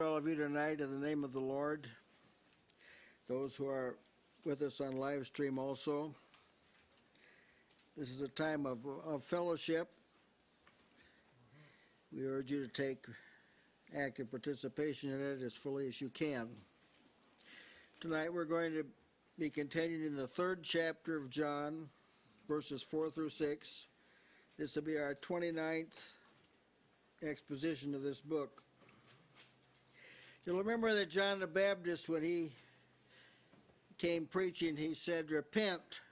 All of you tonight in the name of the Lord, those who are with us on live stream also. This is a time of fellowship. We urge you to take active participation in it as fully as you can. Tonight we're going to be continuing in the 3rd chapter of John, verses 4 through 6. This will be our 29th exposition of this book. You'll remember that John the Baptist, when he came preaching, he said, repent,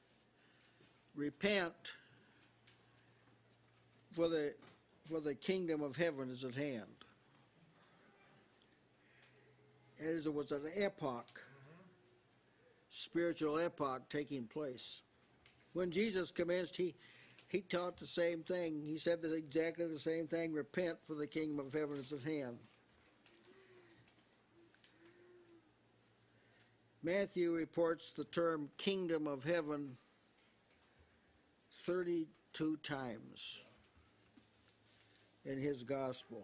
for the kingdom of heaven is at hand. As it was an epoch, spiritual epoch taking place. When Jesus commenced, he taught the same thing. He said exactly the same thing, repent, for the kingdom of heaven is at hand. Matthew reports the term kingdom of heaven 32 times in his gospel.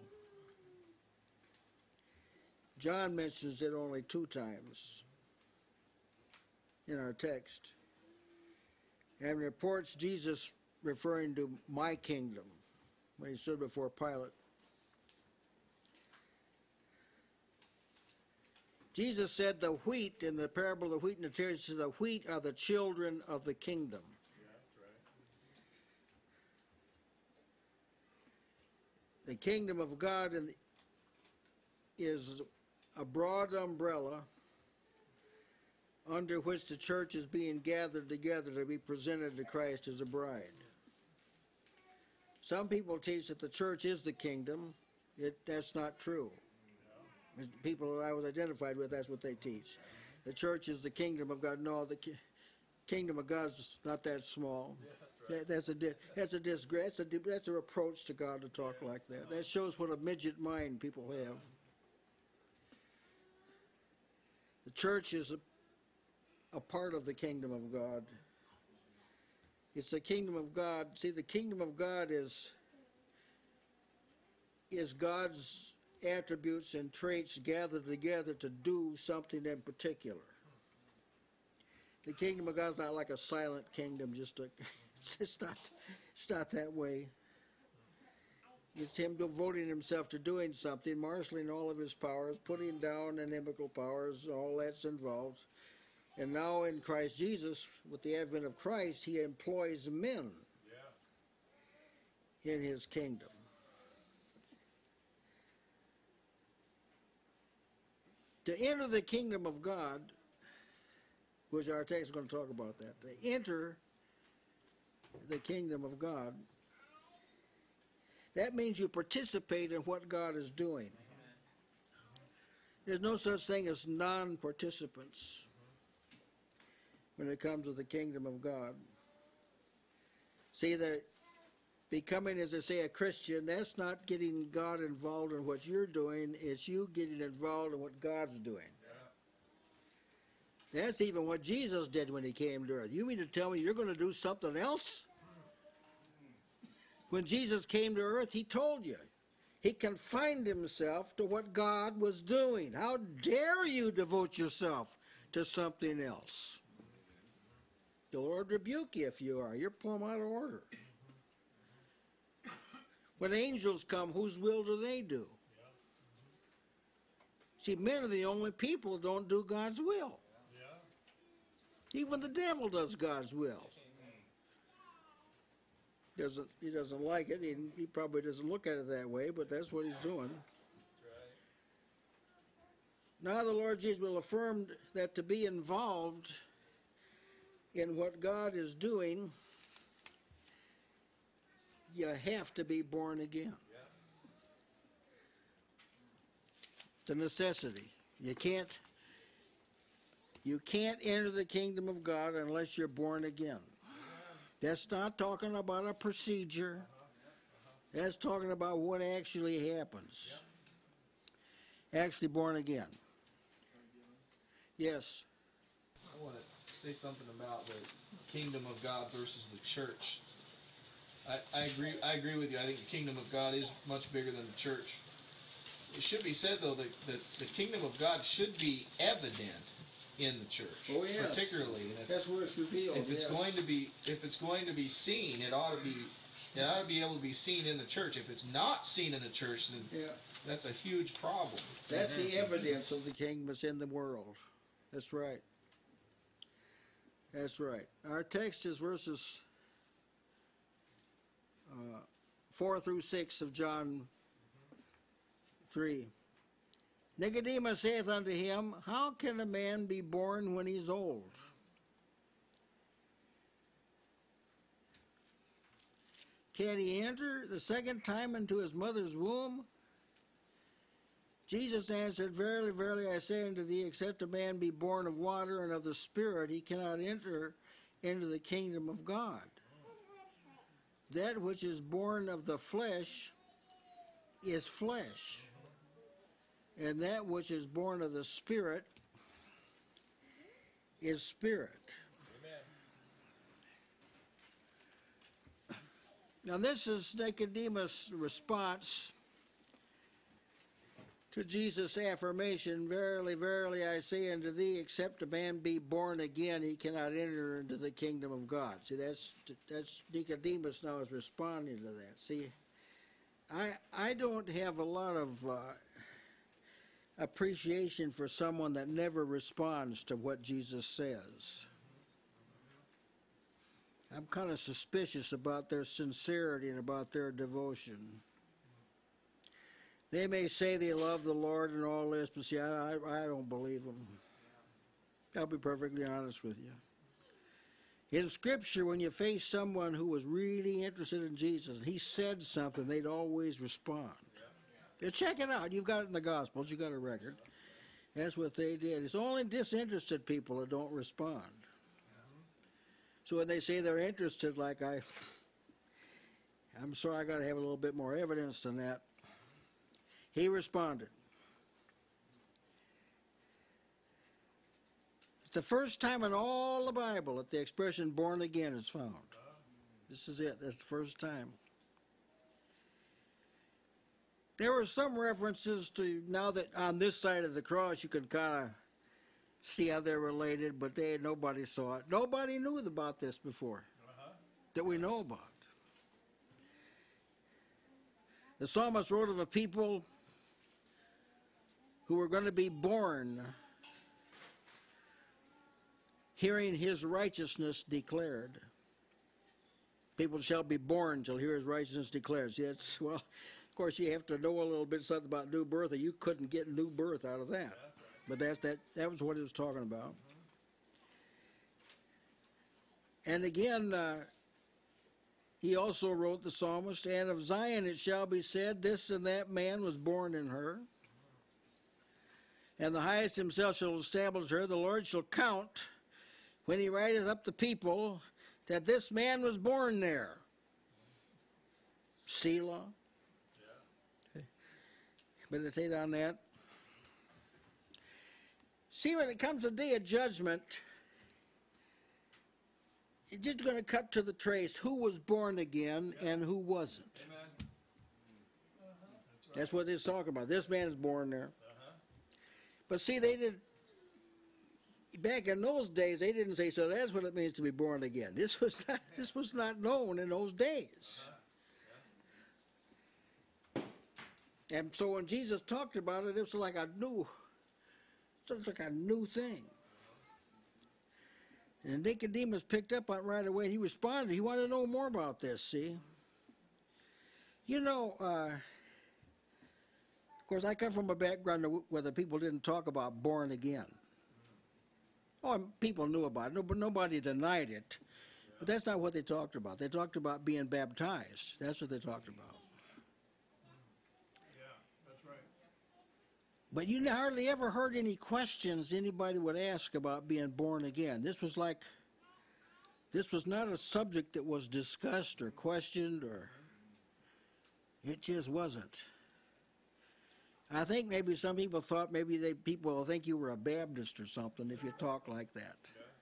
John mentions it only 2 times in our text, and reports Jesus referring to my kingdom when he stood before Pilate. Jesus said the wheat, in the parable of the wheat and the tares, the wheat are the children of the kingdom. Yeah, that's right. The kingdom of God is a broad umbrella under which the church is being gathered together to be presented to Christ as a bride. Some people teach that the church is the kingdom. That's not true. The people that I was identified with, that's what they teach. The church is the kingdom of God. No, the kingdom of God is not that small. Yeah, that's right. That's a disgrace. That's a reproach to God to talk like that. That shows what a midget mind people have. The church is a part of the kingdom of God. It's the kingdom of God. See, the kingdom of God is God's attributes and traits gathered together to do something in particular. The kingdom of God is not like a silent kingdom, it's not that way. It's him devoting himself to doing something, marshaling all of his powers, putting down inimical powers, all that's involved. And now in Christ Jesus, with the advent of Christ, he employs men in his kingdom. To enter the kingdom of God, which our text is going to talk about that, to enter the kingdom of God, that means you participate in what God is doing. There's no such thing as non-participants when it comes to the kingdom of God. See, that becoming, as they say, a Christian, that's not getting God involved in what you're doing. It's you getting involved in what God's doing. Yeah. That's even what Jesus did when he came to earth. You mean to tell me you're going to do something else? When Jesus came to earth, he told you. He confined himself to what God was doing. How dare you devote yourself to something else? The Lord rebuke you if you are. You're plumb out of order. When angels come, whose will do they do? See, men are the only people who don't do God's will. Even the devil does God's will. He doesn't like it. He probably doesn't look at it that way, but that's what he's doing. Now the Lord Jesus will affirm that to be involved in what God is doing, you have to be born again. It's a necessity. You can't enter the kingdom of God unless you're born again. That's not talking about a procedure. That's talking about what actually happens. Actually born again. Yes. I want to say something about the kingdom of God versus the church. I agree with you. I think the kingdom of God is much bigger than the church. it should be said though that the kingdom of God should be evident in the church. Oh yes. Particularly, and that's where it's revealed. If it's going to be seen, it ought to be able to be seen in the church. If it's not seen in the church, then that's a huge problem. That's the evidence of the kingdom that's in the world. That's right. That's right. Our text is verses 4 through 6 of John 3. Nicodemus saith unto him, How can a man be born when he's old? Can he enter the second time into his mother's womb? Jesus answered, Verily, verily, I say unto thee, except a man be born of water and of the Spirit, he cannot enter into the kingdom of God. That which is born of the flesh is flesh, and that which is born of the Spirit is spirit. Amen. Now this is Nicodemus' response to Jesus' affirmation, Verily, verily, I say unto thee, except a man be born again, he cannot enter into the kingdom of God. See, that's Nicodemus now is responding to that. See, I don't have a lot of appreciation for someone that never responds to what Jesus says. I'm kind of suspicious about their sincerity and about their devotion. They may say they love the Lord and all this, but see, I don't believe them. I'll be perfectly honest with you. In Scripture, when you face someone who was really interested in Jesus, and he said something, they'd always respond. Check it out. You've got it in the Gospels. You've got a record. That's what they did. It's only disinterested people that don't respond. So when they say they're interested, like I'm sorry, I got to have a little bit more evidence than that. He responded. It's the first time in all the Bible that the expression born again is found. This is it. That's the first time. There were some references to, now that on this side of the cross you could kind of see how they're related, but nobody saw it. Nobody knew about this before that we know about. The psalmist wrote of a people who were going to be born hearing his righteousness declared. People shall be born till hear his righteousness declared. See, well, of course, you have to know a little bit something about new birth, or you couldn't get new birth out of that. But that was what he was talking about. And again, he also wrote, the psalmist, And of Zion it shall be said, This and that man was born in her. And the highest himself shall establish her. The Lord shall count, when he writeth up the people, that this man was born there. Selah. Yeah. Meditate on that. See, when it comes to the day of judgment, it's just going to cut to the trace who was born again and who wasn't. Amen. That's what they're talking about. This man is born there. But see, they did. Back in those days, they didn't say, so that's what it means to be born again. This was not known in those days. And so when Jesus talked about it, it was like a new thing. And Nicodemus picked up on it right away. He responded. He wanted to know more about this, see. You know, of course, I come from a background where the people didn't talk about born again. Oh, people knew about it, but nobody denied it. But that's not what they talked about. They talked about being baptized. That's what they talked about. Yeah, that's right. But you hardly ever heard any questions anybody would ask about being born again. This was not a subject that was discussed or questioned, or it just wasn't. I think maybe some people thought people will think you were a Baptist or something if you talk like that.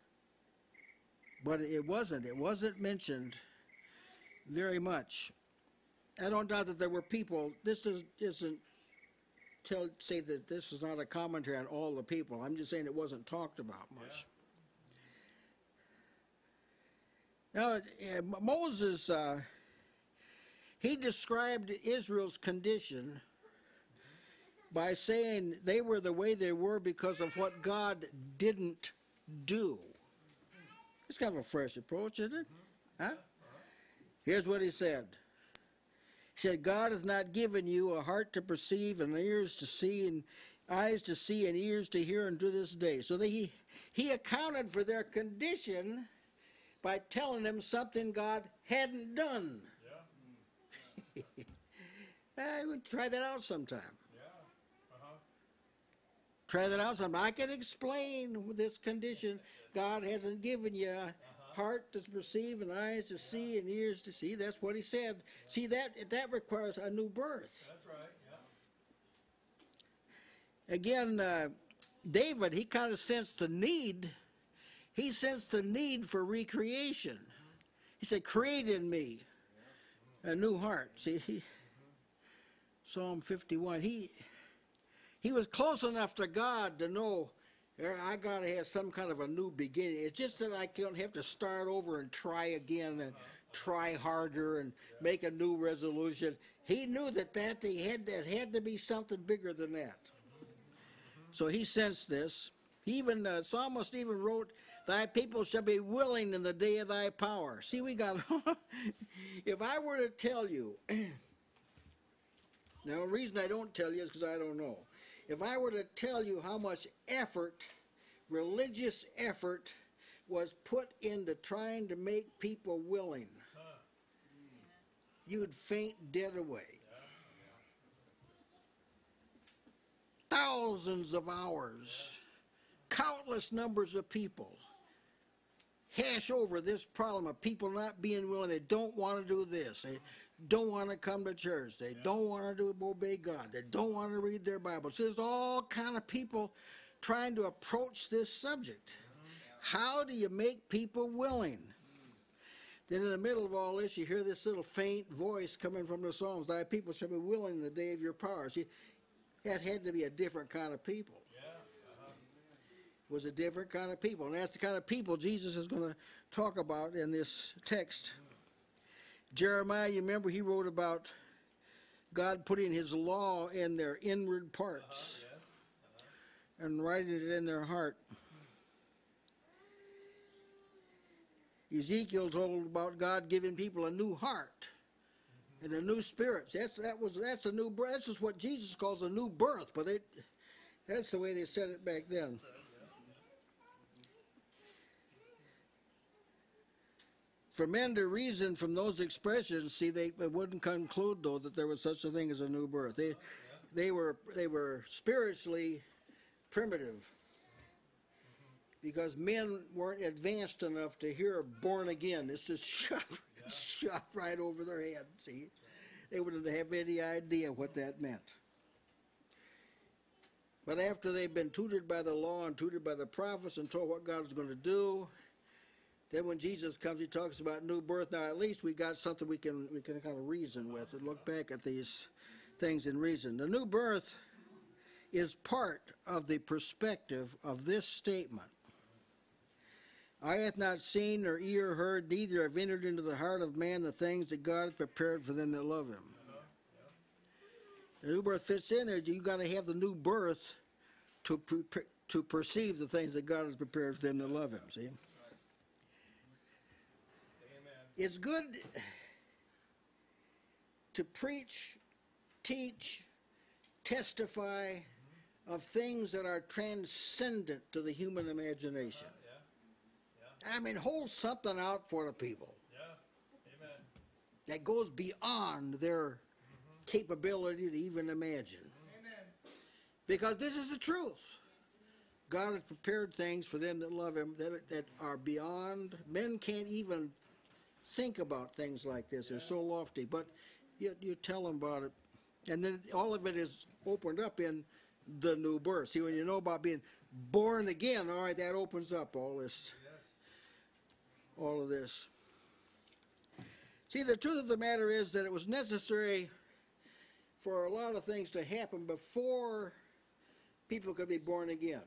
But it wasn't. It wasn't mentioned very much. I don't doubt that there were people. This isn't say that this is not a commentary on all the people. I'm just saying it wasn't talked about much. Now, Moses, he described Israel's condition by saying they were the way they were because of what God didn't do. It's kind of a fresh approach, isn't it? Huh? Here's what he said. He said, God has not given you a heart to perceive and ears to see and eyes to see and ears to hear unto this day. So he accounted for their condition by telling them something God hadn't done. Yeah. I would try that out sometime. Try that out sometime. I can explain this condition. God hasn't given you a heart to perceive and eyes to see and ears to see. That's what he said. See, that requires a new birth. That's right. Yeah. Again, David, he kind of sensed the need. He sensed the need for recreation. He said, create in me a new heart. See, Psalm 51, he was close enough to God to know I got to have some kind of a new beginning. It's just that I don't have to start over and try again and try harder and make a new resolution. He knew that had to be something bigger than that. So he sensed this. The psalmist even wrote, thy people shall be willing in the day of thy power. See, we got, if I were to tell you, now the reason I don't tell you is because I don't know. If I were to tell you how much effort, religious effort, was put into trying to make people willing, you'd faint dead away. Thousands of hours, countless numbers of people hash over this problem of people not being willing. They don't want to do this. They don't want to come to church. They don't want to obey God. They don't want to read their Bible. So there's all kind of people trying to approach this subject. How do you make people willing? Then in the middle of all this, you hear this little faint voice coming from the Psalms. Thy people shall be willing in the day of your power. See, that had to be a different kind of people. It was a different kind of people. And that's the kind of people Jesus is going to talk about in this text. Jeremiah, you remember he wrote about God putting his law in their inward parts and writing it in their heart. Ezekiel told about God giving people a new heart and a new spirit. That's a new birth. That's just what Jesus calls a new birth, but that's the way they said it back then. For men to reason from those expressions, see, they wouldn't conclude though that there was such a thing as a new birth. They were spiritually primitive because men weren't advanced enough to hear born again. It's just shot right over their head. See, they wouldn't have any idea what that meant. But after they've been tutored by the law and tutored by the prophets and told what God was going to do, then when Jesus comes, he talks about new birth. Now, at least we got something we can kind of reason with and look back at these things and reason. The new birth is part of the perspective of this statement. Eye hath not seen nor ear heard, neither have entered into the heart of man the things that God has prepared for them that love him. The new birth fits in there. You got to have the new birth to perceive the things that God has prepared for them that love him. See? It's good to preach, teach, testify of things that are transcendent to the human imagination. I mean, hold something out for the people that goes beyond their capability to even imagine. Because this is the truth. God has prepared things for them that love him that are beyond. Men can't even think about things like this. They're so lofty. But you tell them about it. And then all of it is opened up in the new birth. See, when you know about being born again, all right, that opens up all this. All of this. See, the truth of the matter is that it was necessary for a lot of things to happen before people could be born again.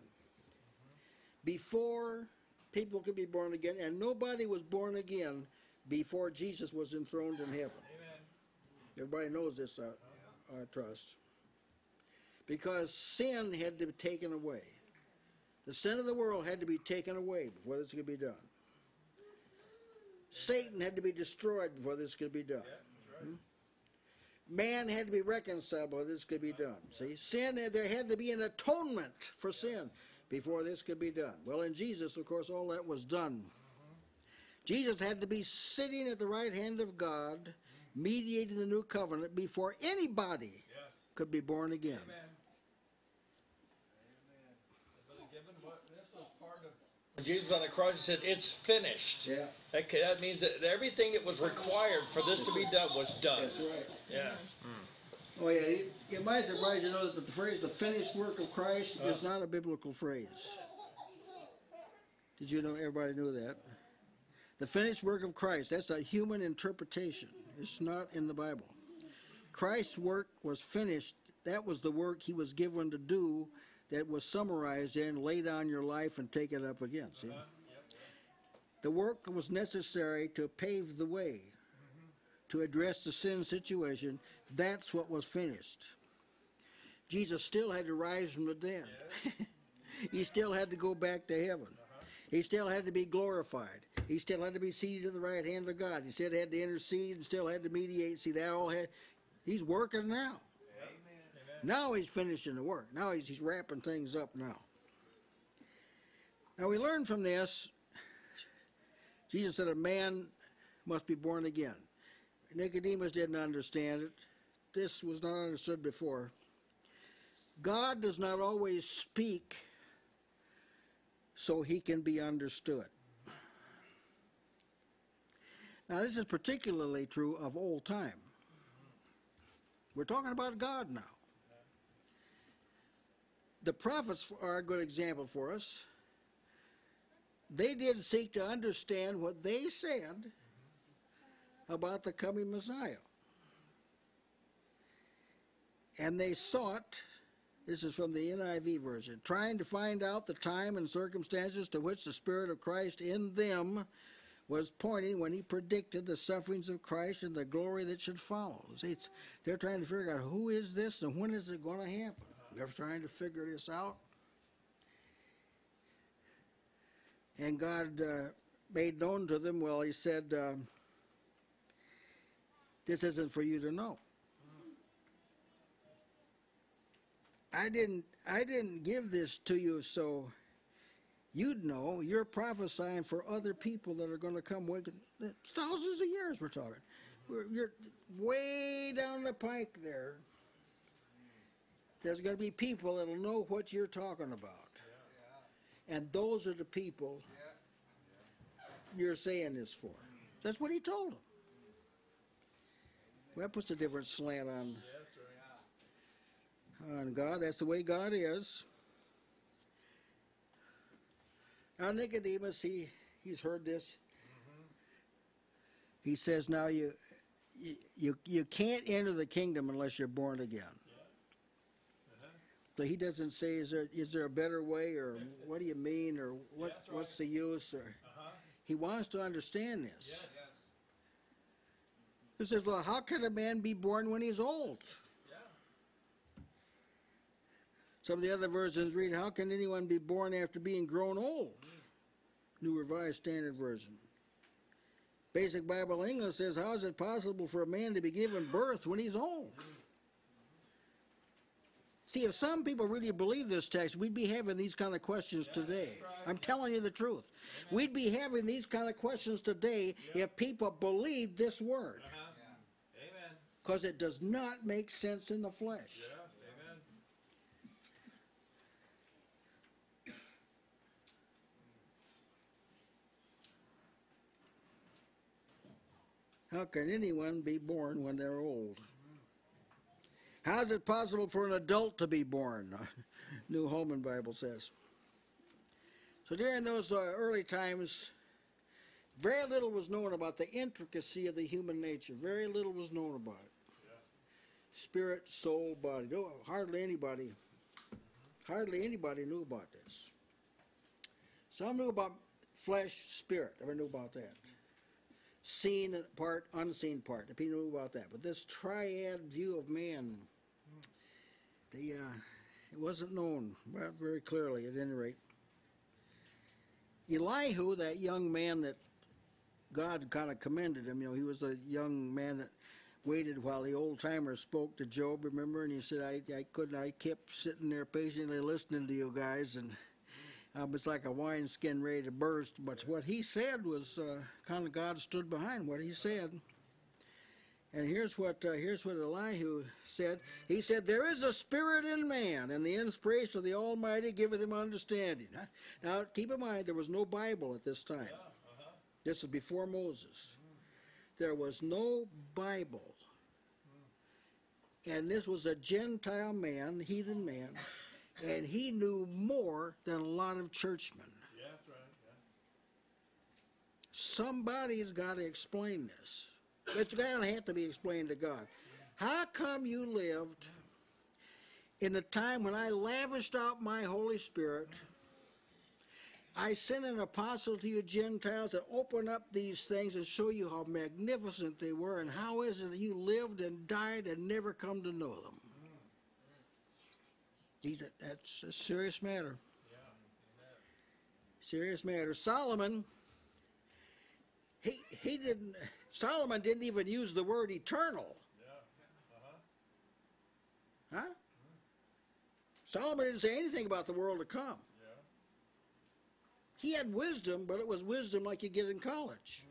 Before people could be born again, and nobody was born again before Jesus was enthroned in heaven. Amen. Everybody knows this, I trust. Because sin had to be taken away. The sin of the world had to be taken away before this could be done. Satan had to be destroyed before this could be done. Yeah, right. Man had to be reconciled before this could be done. See, there had to be an atonement for sin before this could be done. Well, in Jesus, of course, all that was done. Jesus had to be sitting at the right hand of God, mediating the new covenant before anybody could be born again. Amen. Brother Gibbon, this was part of when Jesus on the cross, he said, "It's finished." Yeah. That means that everything that was required for this to be done was done. That's right. Yeah. Oh, yeah. It might surprise you to know that the phrase, the finished work of Christ, is not a biblical phrase. Did you know everybody knew that? The finished work of Christ, that's a human interpretation. It's not in the Bible. Christ's work was finished. That was the work he was given to do that was summarized in, lay down your life and take it up again. See? The work was necessary to pave the way, to address the sin situation. That's what was finished. Jesus still had to rise from the dead. He still had to go back to heaven. He still had to be glorified. He still had to be seated at the right hand of God. He still had to intercede and still had to mediate. See, that all had. He's working now. Amen. Now he's finishing the work. Now he's wrapping things up now. Now we learn from this, Jesus said a man must be born again. Nicodemus didn't understand it. This was not understood before. God does not always speak so he can be understood. Now this is particularly true of old time. We're talking about God now. The prophets are a good example for us. They did seek to understand what they said about the coming Messiah. And they sought, this is from the NIV version, trying to find out the time and circumstances to which the Spirit of Christ in them was pointing when he predicted the sufferings of Christ and the glory that should follow. See, they're trying to figure out who is this and when is it going to happen. They're trying to figure this out. And God made known to them, well, he said, this isn't for you to know. I didn't give this to you so you'd know. You're prophesying for other people that are going to come. It's thousands of years we're talking. You're way down the pike there. There's going to be people that'll know what you're talking about. And those are the people you're saying this for. That's what he told them. Well, that puts a different slant on God. That's the way God is. Now Nicodemus, he's heard this. He says, now you can't enter the kingdom unless you're born again. So he doesn't say, is there a better way, or what do you mean, or what's the use? Or he wants to understand this. He says, well, how can a man be born when he's old? Some of the other versions read, how can anyone be born after being grown old? New Revised Standard Version. Basic Bible English says, how is it possible for a man to be given birth when he's old? See, if some people really believe this text, we'd be having these kind of questions today. I'm telling you the truth. We'd be having these kind of questions today if people believed this word. Because it does not make sense in the flesh. How can anyone be born when they're old? How is it possible for an adult to be born? New Holman Bible says. So during those early times, very little was known about the intricacy of the human nature. Very little was known about it. spirit, soul, body. No, hardly anybody knew about this. Some knew about flesh, spirit. Never knew about that. Seen part, unseen part. The people knew about that. But this triad view of man, it wasn't known very clearly, at any rate. Elihu, that young man that God kind of commended him, he was a young man that waited while the old timer spoke to Job, remember? And he said, I kept sitting there patiently listening to you guys, and I was like a wineskin ready to burst. But what he said was kind of God stood behind what he said. And here's what Elihu said. He said, there is a spirit in man, and the inspiration of the Almighty giveth him understanding. Now, keep in mind, there was no Bible at this time. This is before Moses. There was no Bible. And this was a Gentile man, heathen man, and he knew more than a lot of churchmen. Yeah, that's right. Yeah. Somebody's got to explain this. It's going to have to be explained to God. How come you lived in the time when I lavished out my Holy Spirit? I sent an apostle to you Gentiles to open up these things and show you how magnificent they were, and how is it that you lived and died and never come to know them? That's a serious matter. Yeah. Serious matter. Solomon, Solomon didn't even use the word eternal. Yeah. Huh? Solomon didn't say anything about the world to come. He had wisdom, but it was wisdom like you get in college.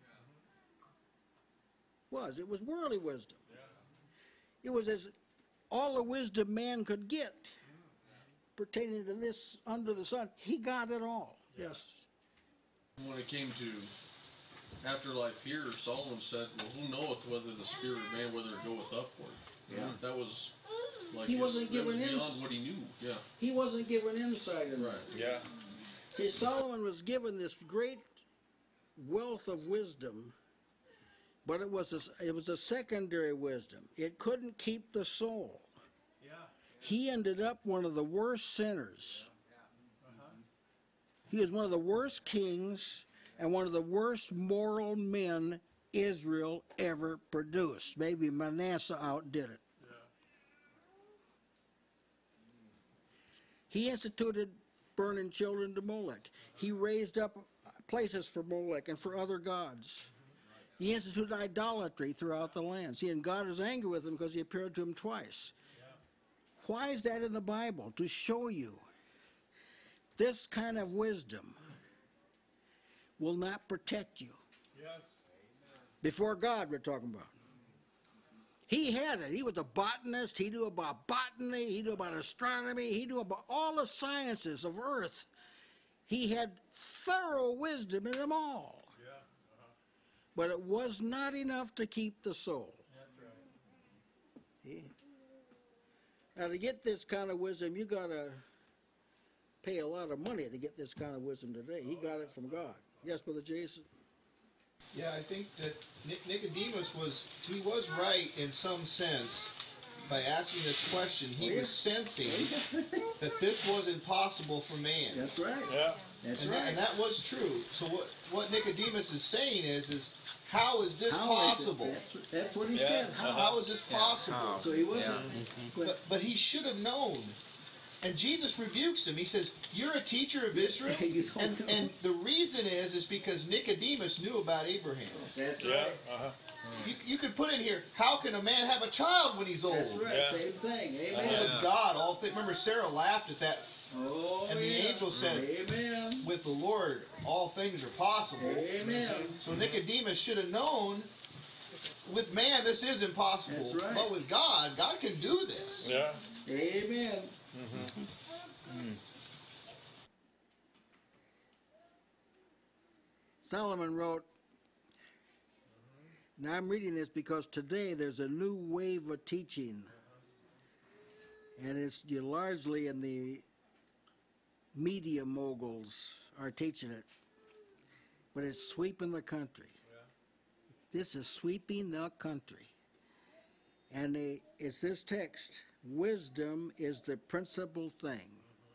It was worldly wisdom. It was as all the wisdom man could get pertaining to this under the sun. He got it all. Yes. When it came to afterlife here, Solomon said, well, who knoweth whether the spirit of man, whether it goeth upward? Yeah. That was like He wasn't given beyond what he knew. Yeah. He wasn't given insight in Right. that. Yeah. See, Solomon was given this great wealth of wisdom, but it was a secondary wisdom. It couldn't keep the soul. Yeah. He ended up one of the worst sinners. He was one of the worst kings and one of the worst moral men Israel ever produced. Maybe Manasseh outdid it. He instituted burning children to Molech. He raised up places for Molech and for other gods. He instituted idolatry throughout the land. See, and God is angry with him because he appeared to him twice. Why is that in the Bible? To show you this kind of wisdom will not protect you. Yes. Before God, we're talking about. He had it. He was a botanist. He knew about botany. He knew about astronomy. He knew about all the sciences of earth. He had thorough wisdom in them all. Yeah. But it was not enough to keep the soul. That's right. Now, to get this kind of wisdom, you got to pay a lot of money to get this kind of wisdom today. He got it from God. Yes, Brother Jason? Yeah, I think that Nicodemus was right in some sense by asking this question. He was sensing that this was impossible for man. That's right. Yeah. That's And right. and that was true. So what Nicodemus is saying is how is this How is it? possible? That's what he Yeah. said. How is this possible? So he wasn't. But he should have known. And Jesus rebukes him. He says, "You're a teacher of Israel," You don't know. and the reason is because Nicodemus knew about Abraham. That's Yeah. right. You could put in here, how can a man have a child when he's old? That's right. Yeah. Same thing. And Amen. with God, all things. Remember, Sarah laughed at that, Oh, and the yeah. angel said, Amen. "With the Lord, all things are possible." Amen. So Nicodemus should have known. With man, this is impossible. That's right. But with God, God can do this. Yeah. Amen. Solomon wrote, now I'm reading this because today there's a new wave of teaching, and it's largely in the media moguls are teaching it, but it's sweeping the country. This is sweeping the country. And it's this text, wisdom is the principal thing.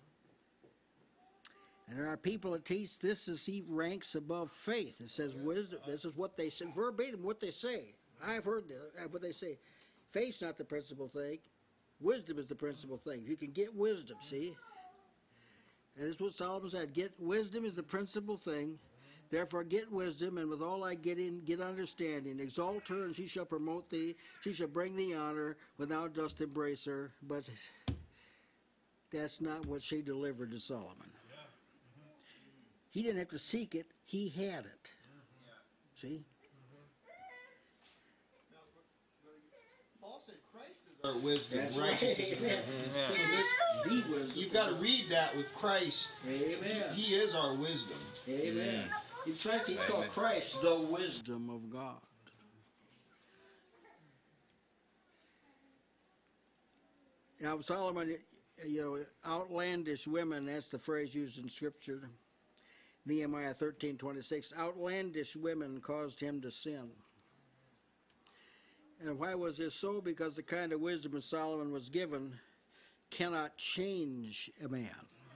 And there are people that teach this is he ranks above faith. It says wisdom. This is what they say, verbatim what they say. I've heard what they say. Faith's not the principal thing. Wisdom is the principal thing. If you can get wisdom, see? And that's what Solomon said. Wisdom is the principal thing. Therefore get wisdom, and with all I get understanding. Exalt her, and she shall promote thee. She shall bring thee honor when thou dost embrace her. But that's not what she delivered to Solomon. He didn't have to seek it. He had it. See? Paul said Christ is our wisdom, That's righteousness. right. Amen. So this, the wisdom. You've got to read that with Christ. Amen. He is our wisdom. Amen. In fact, he's called Christ, the wisdom of God. Now, Solomon, outlandish women, that's the phrase used in Scripture. Nehemiah 13:26, outlandish women caused him to sin. And why was this so? Because the kind of wisdom that Solomon was given cannot change a man.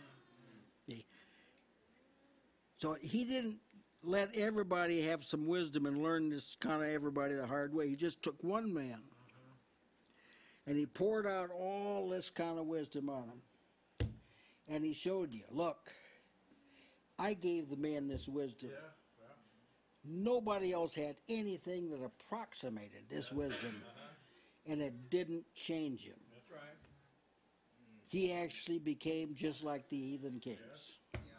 So he didn't let everybody have some wisdom and learn this kind of everybody the hard way. He just took one man and he poured out all this kind of wisdom on him. And he showed you, look, I gave the man this wisdom. Nobody else had anything that approximated this wisdom, and it didn't change him. That's right. He actually became just like the heathen kings.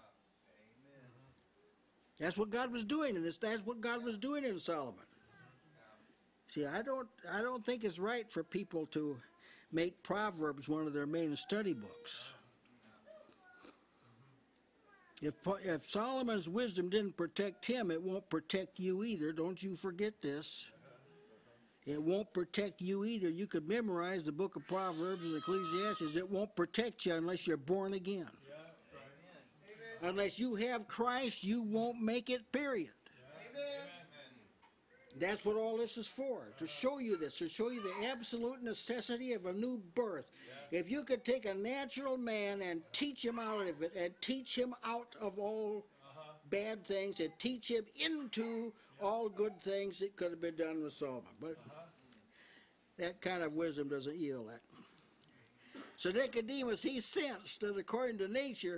That's what God was doing in this. That's what God was doing in Solomon. See, I don't think it's right for people to make Proverbs one of their main study books. If Solomon's wisdom didn't protect him, it won't protect you either. Don't you forget this. It won't protect you either. You could memorize the book of Proverbs and Ecclesiastes. It won't protect you unless you're born again. Unless you have Christ, you won't make it, period. That's what all this is for, to show you this, to show you the absolute necessity of a new birth. If you could take a natural man and teach him out of it, and teach him out of all bad things, and teach him into all good things, it could have been done with Solomon. But that kind of wisdom doesn't yield that. So Nicodemus, he sensed that according to nature,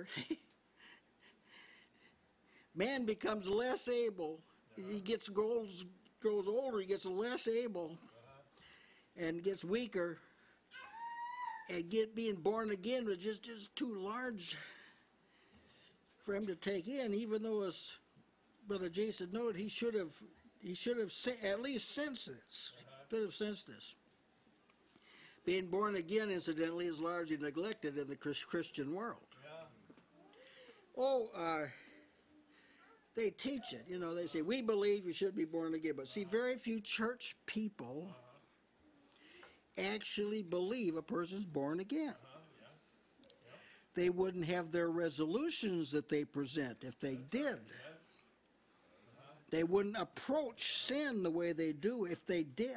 man becomes less able. He grows older, he gets less able, and gets weaker. And being born again was just too large for him to take in. Even though, as Brother Jason noted, he should have at least sensed this. Should have sensed this. Being born again, incidentally, is largely neglected in the Christian world. They teach it. They say, we believe you should be born again. But see, very few church people actually believe a person's born again. They wouldn't have their resolutions that they present if they did. They wouldn't approach sin the way they do if they did.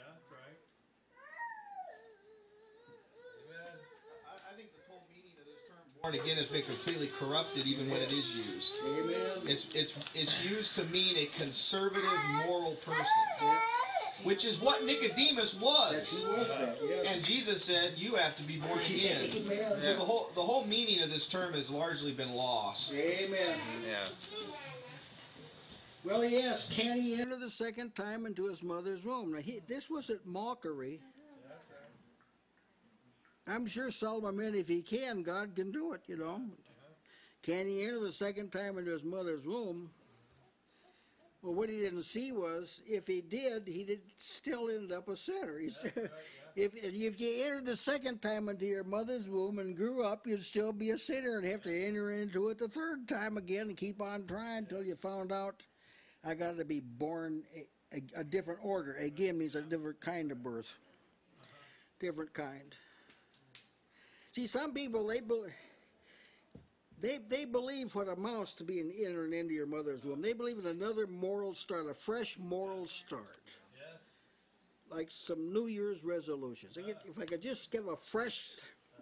I think this whole meaning of this term born again has been completely corrupted even when it is used. Amen. It's used to mean a conservative moral person. Which is what Nicodemus was. And Jesus said, you have to be born again. Amen. So the whole meaning of this term has largely been lost. Amen. Yeah. Well, he asked, can he enter the second time into his mother's womb? Now, this wasn't mockery. I'm sure Solomon meant if he can, God can do it, Can he enter the second time into his mother's womb? Well, what he didn't see was, if he did, he'd still end up a sinner. If you entered the second time into your mother's womb and grew up, you'd still be a sinner and have to enter into it the third time again and keep on trying until you found out, I got to be born a different order. Again means a different kind of birth. Different kind. See, some people, they believe what amounts to being entered into your mother's womb. They believe in another moral start, a fresh moral start. like some New Year's resolutions. If I could just give a fresh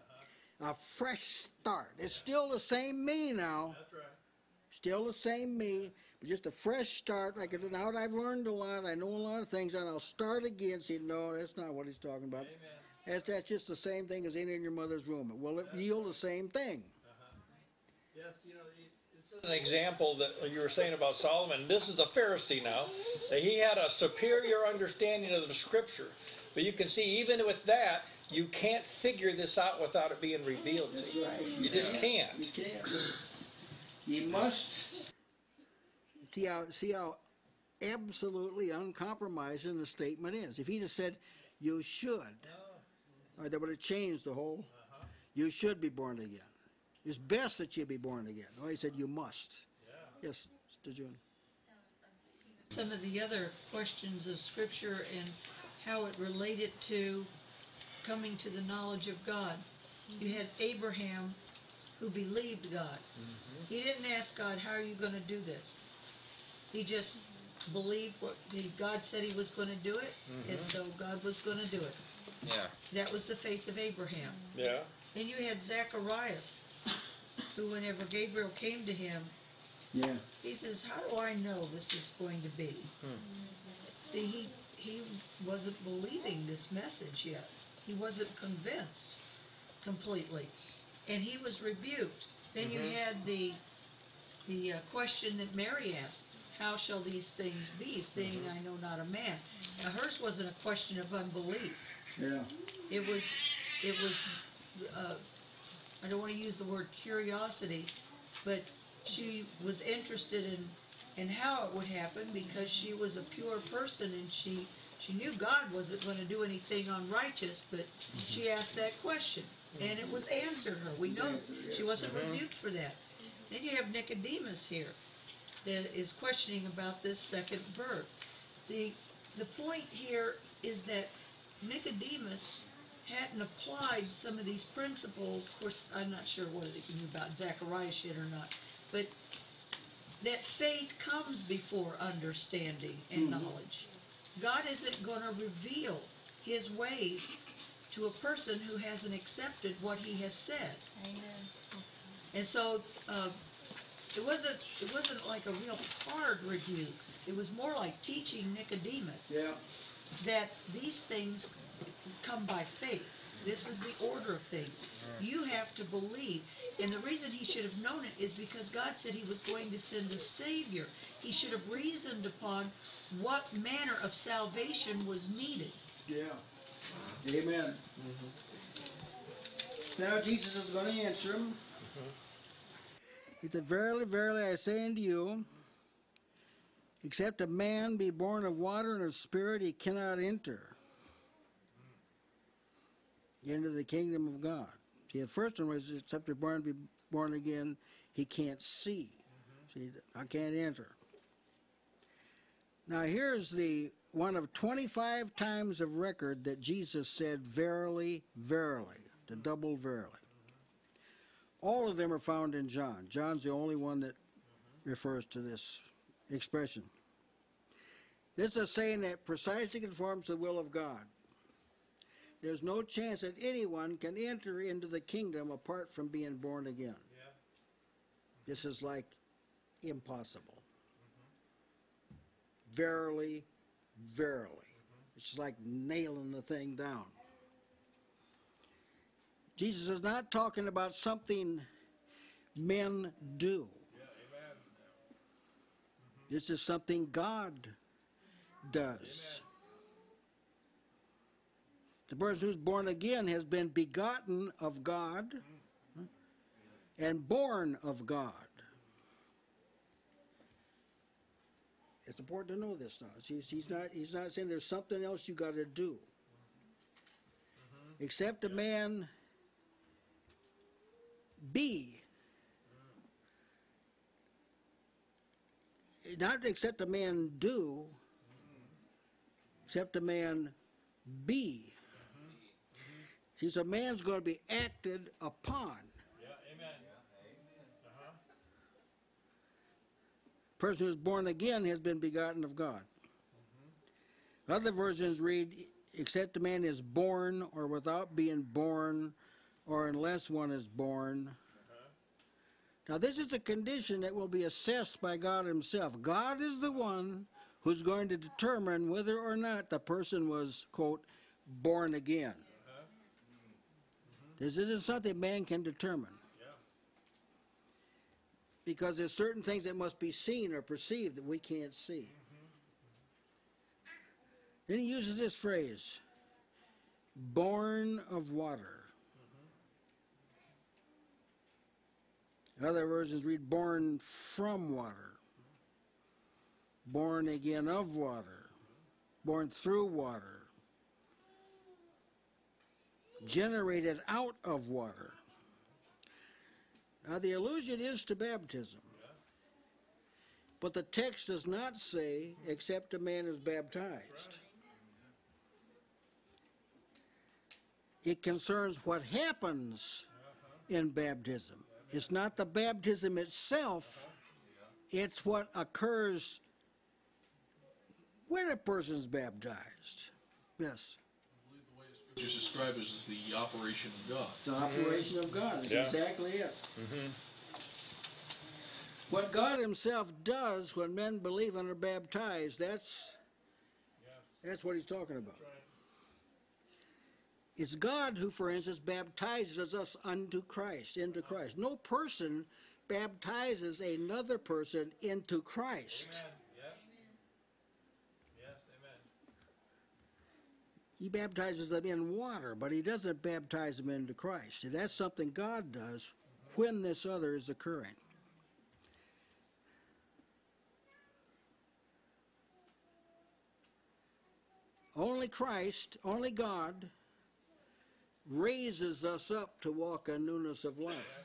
start. It's still the same me now. That's right. Still the same me, but just a fresh start. Now that I've learned a lot, I know a lot of things, and I'll start again. See, no, that's not what he's talking about. Amen. That's just the same thing as in your mother's womb. Will it yield the same thing? Yes, you know, it's an example that you were saying about Solomon. This is a Pharisee now. That he had a superior understanding of the Scripture. But you can see, even with that, you can't figure this out without it being revealed to you. Right. You just can't. You can't. You must see how absolutely uncompromising the statement is. If he just said, you should, or that would have changed the whole, you should be born again. It's best that you be born again. Oh, he said, you must. Yeah. Yes, Sister June. Some of the other questions of Scripture and how it related to coming to the knowledge of God. You had Abraham, who believed God. He didn't ask God, how are you going to do this? He just believed what God said he was going to do it, and so God was going to do it. Yeah. That was the faith of Abraham. Yeah. And you had Zacharias, who whenever Gabriel came to him, he says, how do I know this is going to be? See, he wasn't believing this message yet. He wasn't convinced completely. And he was rebuked. Then you had the question that Mary asked, how shall these things be, seeing I know not a man? Now hers wasn't a question of unbelief. Yeah. It was I don't want to use the word curiosity, but she was interested in how it would happen because she was a pure person and she knew God wasn't going to do anything unrighteous, but she asked that question and it was answered her. We know she wasn't rebuked for that. Then you have Nicodemus here that is questioning about this second birth. The point here is that Nicodemus hadn't applied some of these principles. Of course, I'm not sure what it knew about Zacharias yet or not, but that faith comes before understanding and knowledge. God isn't going to reveal his ways to a person who hasn't accepted what he has said. Amen. And so it wasn't like a real hard rebuke. It was more like teaching Nicodemus that these things come by faith. This is the order of things. You have to believe. And the reason he should have known it is because God said he was going to send a Savior. He should have reasoned upon what manner of salvation was needed. Yeah. Amen. Now Jesus is going to answer him. He said, verily, verily, I say unto you, except a man be born of water and of spirit, he cannot enter into the kingdom of God. See, the first one was, except a born be born again, he can't see. See, I can't enter. Now here's the one of 25 times of record that Jesus said, verily, verily, the double verily. All of them are found in John. John's the only one that refers to this expression. This is saying that precisely conforms to the will of God. There's no chance that anyone can enter into the kingdom apart from being born again. This is like impossible. Verily, verily. It's like nailing the thing down. Jesus is not talking about something men do. This is something God does. The person who's born again has been begotten of God and born of God. It's important to know this now. He's not saying there's something else you got to do. Except a man be. Not except a man do, except a man be. See, so man's going to be acted upon. Person who's born again has been begotten of God. Other versions read, except a man is born or without being born or unless one is born. Now this is a condition that will be assessed by God himself. God is the one who's going to determine whether or not the person was, quote, born again. This isn't something man can determine. Because there's certain things that must be seen or perceived that we can't see. Then he uses this phrase, born of water. Other versions read born from water, born again of water, born through water, generated out of water. Now the allusion is to baptism, but the text does not say except a man is baptized. It concerns what happens in baptism. It's not the baptism itself, it's what occurs when a person's baptized. Yes. I believe the way it's described as the operation of God. The operation of God is exactly it. What God himself does when men believe and are baptized, that's what he's talking about. It's God who, for instance, baptizes us unto Christ, into Christ. No person baptizes another person into Christ. Amen. Yes, amen. He baptizes them in water, but he doesn't baptize them into Christ. And that's something God does when this other is occurring. Only Christ, only God, raises us up to walk in newness of life.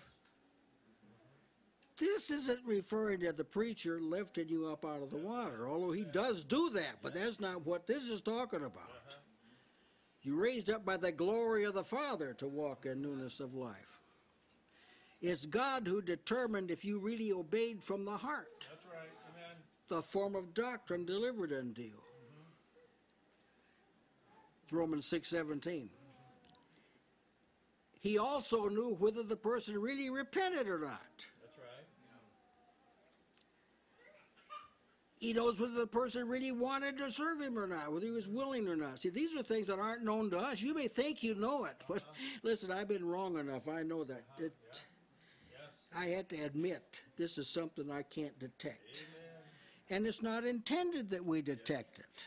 This isn't referring to the preacher lifting you up out of the water, although he does do that, but that's not what this is talking about. You're raised up by the glory of the Father to walk in newness of life. It's God who determined if you really obeyed from the heart. That's right, amen. The form of doctrine delivered unto you. It's Romans 6:17. He also knew whether the person really repented or not. That's right. He knows whether the person really wanted to serve him or not, whether he was willing or not. See, these are things that aren't known to us. You may think you know it, but listen, I've been wrong enough. I know that. I have to admit, this is something I can't detect. Amen. And it's not intended that we detect it.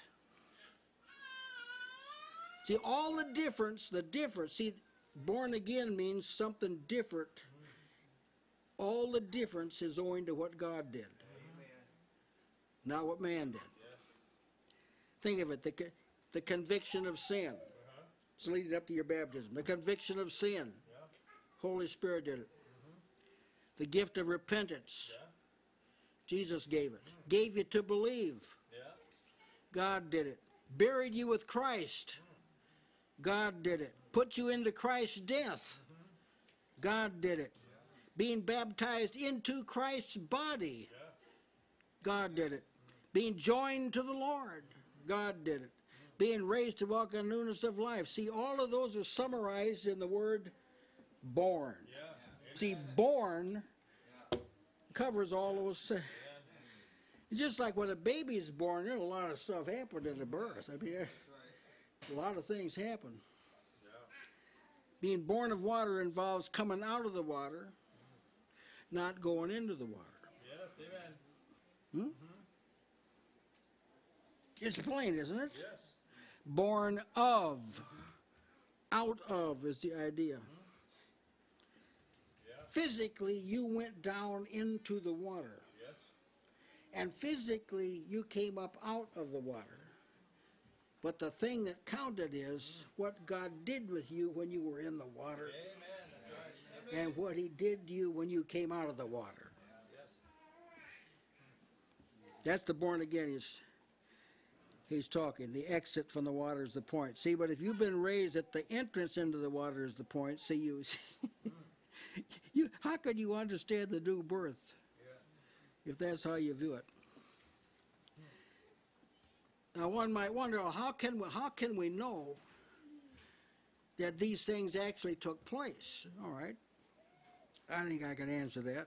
See, all the difference, see, born again means something different. All the difference is owing to what God did, not what man did. Think of it, the conviction of sin. It's leading up to your baptism. The conviction of sin. Holy Spirit did it. The gift of repentance. Jesus gave it. Gave you to believe. God did it. Buried you with Christ. God did it. Put you into Christ's death. God did it. Being baptized into Christ's body. God did it. Being joined to the Lord. God did it. Being raised to walk in newness of life. See, all of those are summarized in the word born. See, born covers all those. Just like when a baby is born, there's a lot of stuff happened in the birth. I mean, a lot of things happen. Being born of water involves coming out of the water, not going into the water. Yes, amen. It's plain, isn't it? Yes. Born of. Out of is the idea. Physically, you went down into the water. Yes. And physically, you came up out of the water. But the thing that counted is what God did with you when you were in the water. Amen. That's right. And what he did to you when you came out of the water. Yes. That's the born again he's talking. The exit from the water is the point. See, but if you've been raised at the entrance into the water is the point, see, how could you understand the new birth if that's how you view it? Now one might wonder, well, how can we know that these things actually took place? All right, I think I can answer that.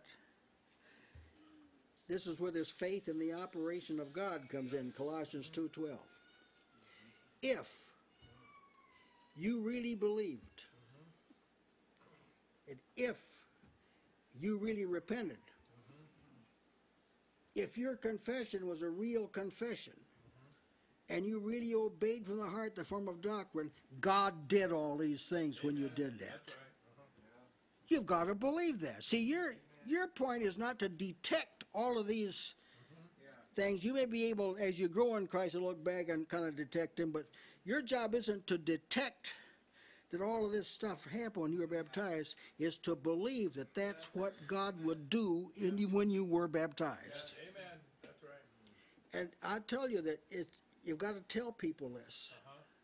This is where this faith in the operation of God comes in, Colossians 2:12. If you really believed, and if you really repented, if your confession was a real confession, and you really obeyed from the heart the form of doctrine, God did all these things when you did that. You've got to believe that. See, your point is not to detect all of these things. You may be able, as you grow in Christ, to look back and kind of detect them, but your job isn't to detect that all of this stuff happened when you were baptized, is to believe that that's what God would do in you when you were baptized. Yes, amen. That's right. And I tell you that you've got to tell people this.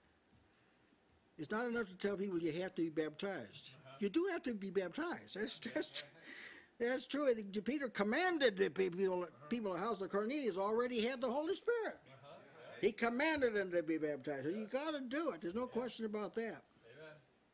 It's not enough to tell people you have to be baptized. You do have to be baptized. That's true. Peter commanded the people of the house of Cornelius already had the Holy Spirit. He commanded them to be baptized. So you got to do it. There's no question about that. Amen.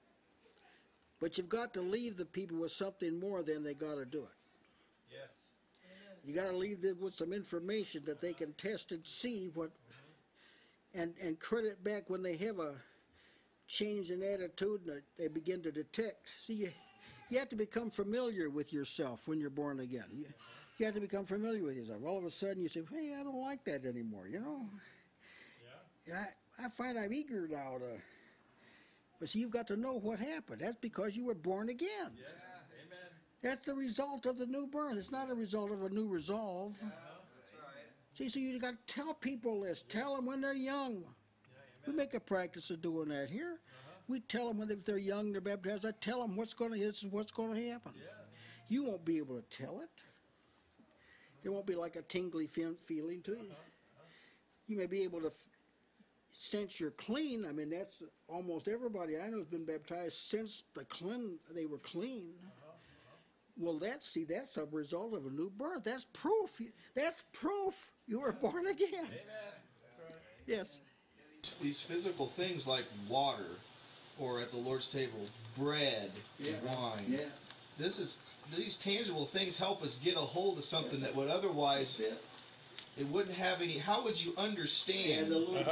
But you've got to leave the people with something more than they got to do it. Yes. You got to leave them with some information that they can test and see what, and credit back when they have a change in attitude and they begin to detect. See, you have to become familiar with yourself when you're born again. You have to become familiar with yourself. All of a sudden you say, hey, I don't like that anymore, you know. Yeah. I find I'm eager now to, but see, you've got to know what happened. That's because you were born again. Yes. Amen. That's the result of the new birth. It's not a result of a new resolve. See, so you got to tell people this. Tell them when they're young. We make a practice of doing that here. We tell them if they're young, they're baptized. I tell them this is what's going to happen. You won't be able to tell it. There won't be like a tingly feeling to you. You may be able to since you're clean. I mean, that's almost everybody I know has been baptized since they were clean. Well, that's a result of a new birth. That's proof. That's proof you were born again. Amen. That's right. Yes. These physical things like water, or at the Lord's table, bread, wine. Yeah. These tangible things help us get a hold of something that would otherwise it wouldn't have any. How would you understand?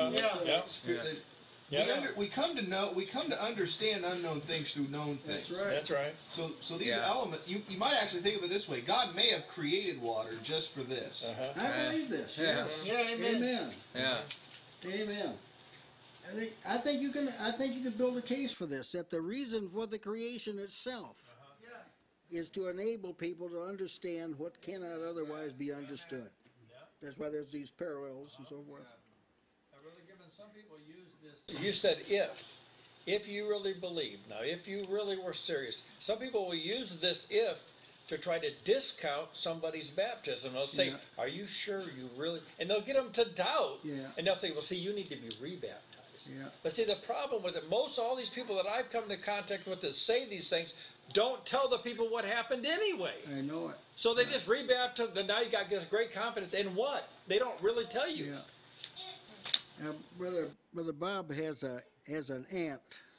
We come to understand unknown things through known things. That's right. That's right. So these elements, you might actually think of it this way: God may have created water just for this. I believe this. Yeah. Yes. Yeah, amen. Amen. Yeah. Amen. I think you can build a case for this, that the reason for the creation itself is to enable people to understand what cannot otherwise be understood. That's why there's these parallels and so forth. Some people use this. You said if you really believe. Now, if you really were serious, some people will use this if to try to discount somebody's baptism. They'll say, "Are you sure you really?" And they'll get them to doubt. Yeah. And they'll say, "Well, see, you need to be rebaptized." Yeah. But see, the problem with it, all these people that I've come into contact with that say these things don't tell the people what happened anyway. I know it. So they just rebaptize, and now you got this great confidence in what? They don't really tell you. Yeah. Brother Bob has an aunt.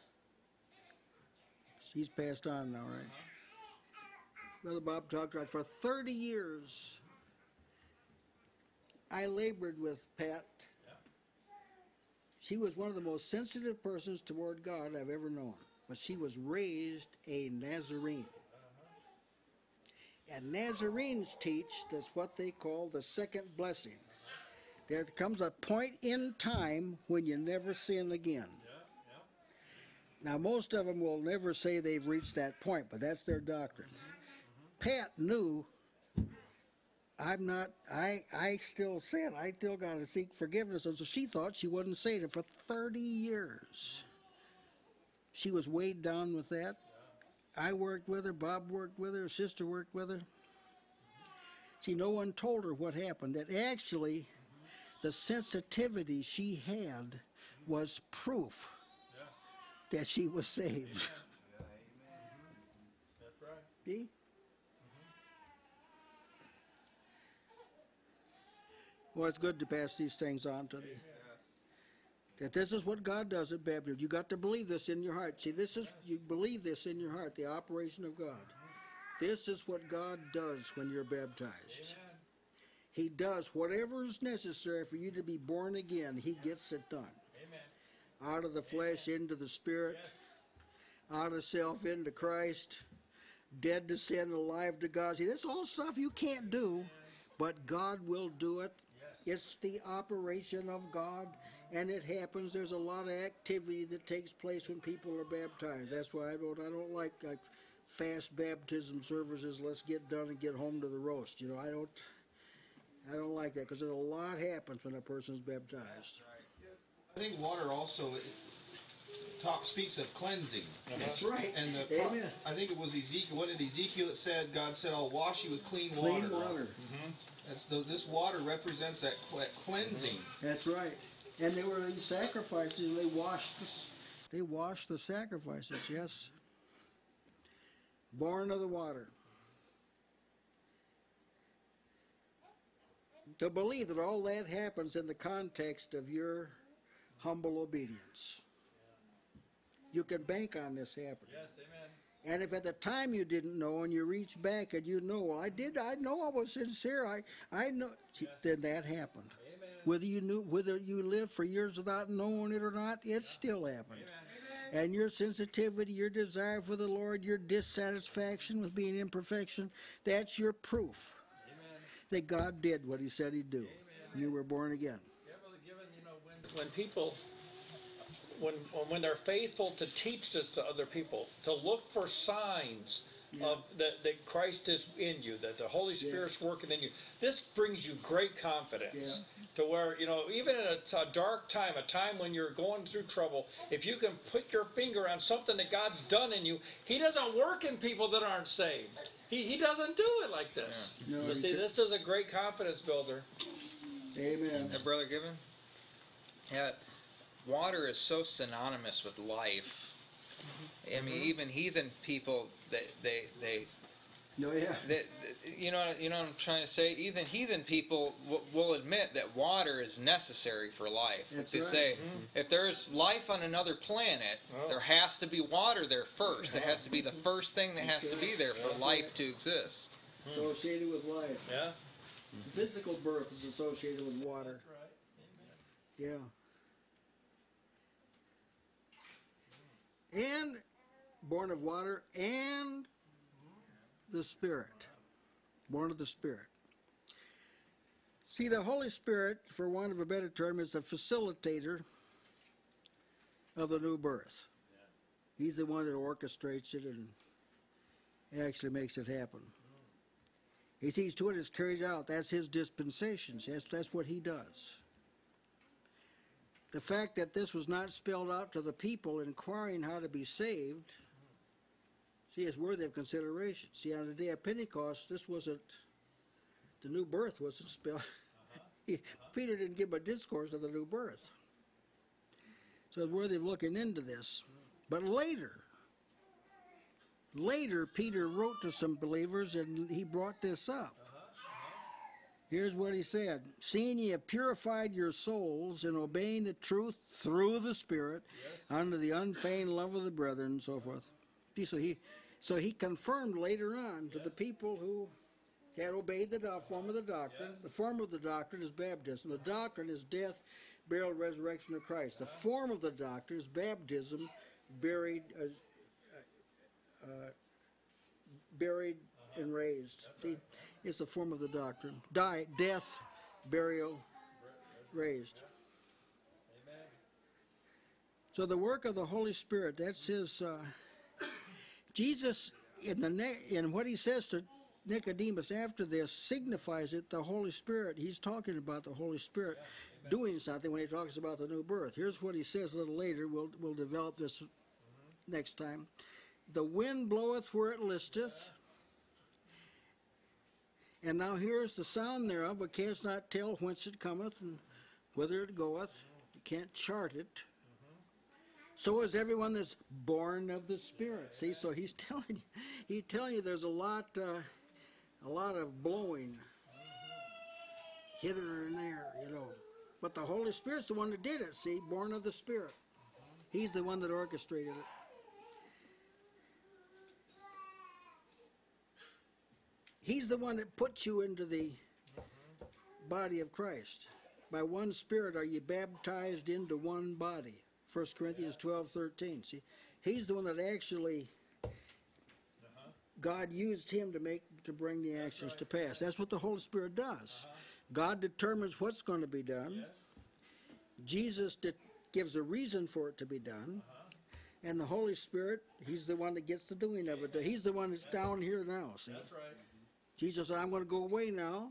She's passed on now, right? Brother Bob talked about for 30 years. I labored with Pat. She was one of the most sensitive persons toward God I've ever known. But she was raised a Nazarene. And Nazarenes teach that's what they call the second blessing. There comes a point in time when you never sin again. Now, most of them will never say they've reached that point, but that's their doctrine. Pat knew I still sin. I still got to seek forgiveness. And so she thought she wasn't saved. And for 30 years, she was weighed down with that. I worked with her. Bob worked with her. Her sister worked with her. See, no one told her what happened. That actually, the sensitivity she had was proof that she was saved. That's right. See? Well, it's good to pass these things on to That this is what God does at baptism. You got to believe this in your heart. See, this is, you believe this in your heart, the operation of God. This is what God does when you're baptized. Amen. He does whatever is necessary for you to be born again. He gets it done. Amen. Out of the flesh into the spirit, Yes. out of self into Christ, dead to sin, alive to God. See, that's all stuff you can't do, but God will do it. Yes. It's the operation of God, and it happens. There's a lot of activity that takes place when people are baptized. That's why I don't like fast baptism services. Let's get done and get home to the roast. You know, I don't like that, because a lot happens when a person's baptized. I think water also speaks of cleansing. That's right. And Amen. I think it was Ezekiel. What did Ezekiel that said? God said, "I'll wash you with clean Clean water." water. This water represents that cleansing. That's right. And there were these sacrifices, and they washed the sacrifices, yes. Born of the water. To believe that all that happens in the context of your humble obedience. You can bank on this happening. Yes, amen. And if at the time you didn't know and you reach back and you know, well, I know I was sincere, I know, then that happened. Amen. Whether you lived for years without knowing it or not, it still happened. Amen. And your sensitivity, your desire for the Lord, your dissatisfaction with being imperfection, that's your proof Amen. that God did what He said He'd do. Amen. You were born again. Yeah, Brother Given, when people, when they're faithful to teach this to other people, to look for signs of that Christ is in you, that the Holy Spirit's working in you, this brings you great confidence. To where, even in a dark time, a time when you're going through trouble, if you can put your finger on something that God's done in you, He doesn't work in people that aren't saved. He doesn't do it like this. Yeah. No, But see, this is a great confidence builder. Amen. And Brother Given, water is so synonymous with life. I mean, even heathen people, they No, yeah. you know what I'm trying to say? Even heathen people will admit that water is necessary for life. That's they right. say, if there's life on another planet, there has to be water there first. It has to be the first thing that has to be there for life to exist. Associated with life. Yeah. Physical birth is associated with water. Right. Yeah. And born of water and the Spirit. Born of the Spirit. See, the Holy Spirit, for want of a better term, is a facilitator of the new birth. He's the one that orchestrates it and actually makes it happen. He sees to it it's carried out. That's His dispensations. That's what He does. The fact that this was not spelled out to the people inquiring how to be saved, see, is worthy of consideration. See, on the day of Pentecost, this wasn't, the new birth wasn't spelled. Peter didn't give a discourse of the new birth. So it's worthy of looking into this. But later, Peter wrote to some believers and he brought this up. Here's what he said. Seeing ye have purified your souls in obeying the truth through the Spirit, unto the unfeigned love of the brethren, and so forth. See, so he confirmed later on to the people who had obeyed the form of the doctrine. The form of the doctrine is baptism. The doctrine is death, burial, resurrection of Christ. The form of the doctrine is baptism, buried and raised. See, it's the form of the doctrine. Death, burial, raised. So the work of the Holy Spirit, that's His... Jesus, in what He says to Nicodemus after this, signifies it, the Holy Spirit. He's talking about the Holy Spirit doing something when He talks about the new birth. Here's what He says a little later. We'll develop this next time. The wind bloweth where it listeth, and now here's the sound thereof, but canst not tell whence it cometh and whither it goeth. You can't chart it. So is everyone that's born of the Spirit. See, so he's telling you there's a lot of blowing hither and there, But the Holy Spirit's the one that did it, see, born of the Spirit. He's the one that orchestrated it. He's the one that puts you into the body of Christ. By one Spirit are you baptized into one body. 1 Corinthians 12:13. See, he's the one that actually, God used him to bring the actions to pass. That's what the Holy Spirit does. God determines what's going to be done. Jesus gives a reason for it to be done. And the Holy Spirit, he's the one that gets the doing of it. He's the one that's down here now. See? That's right. Jesus said, I'm going to go away now.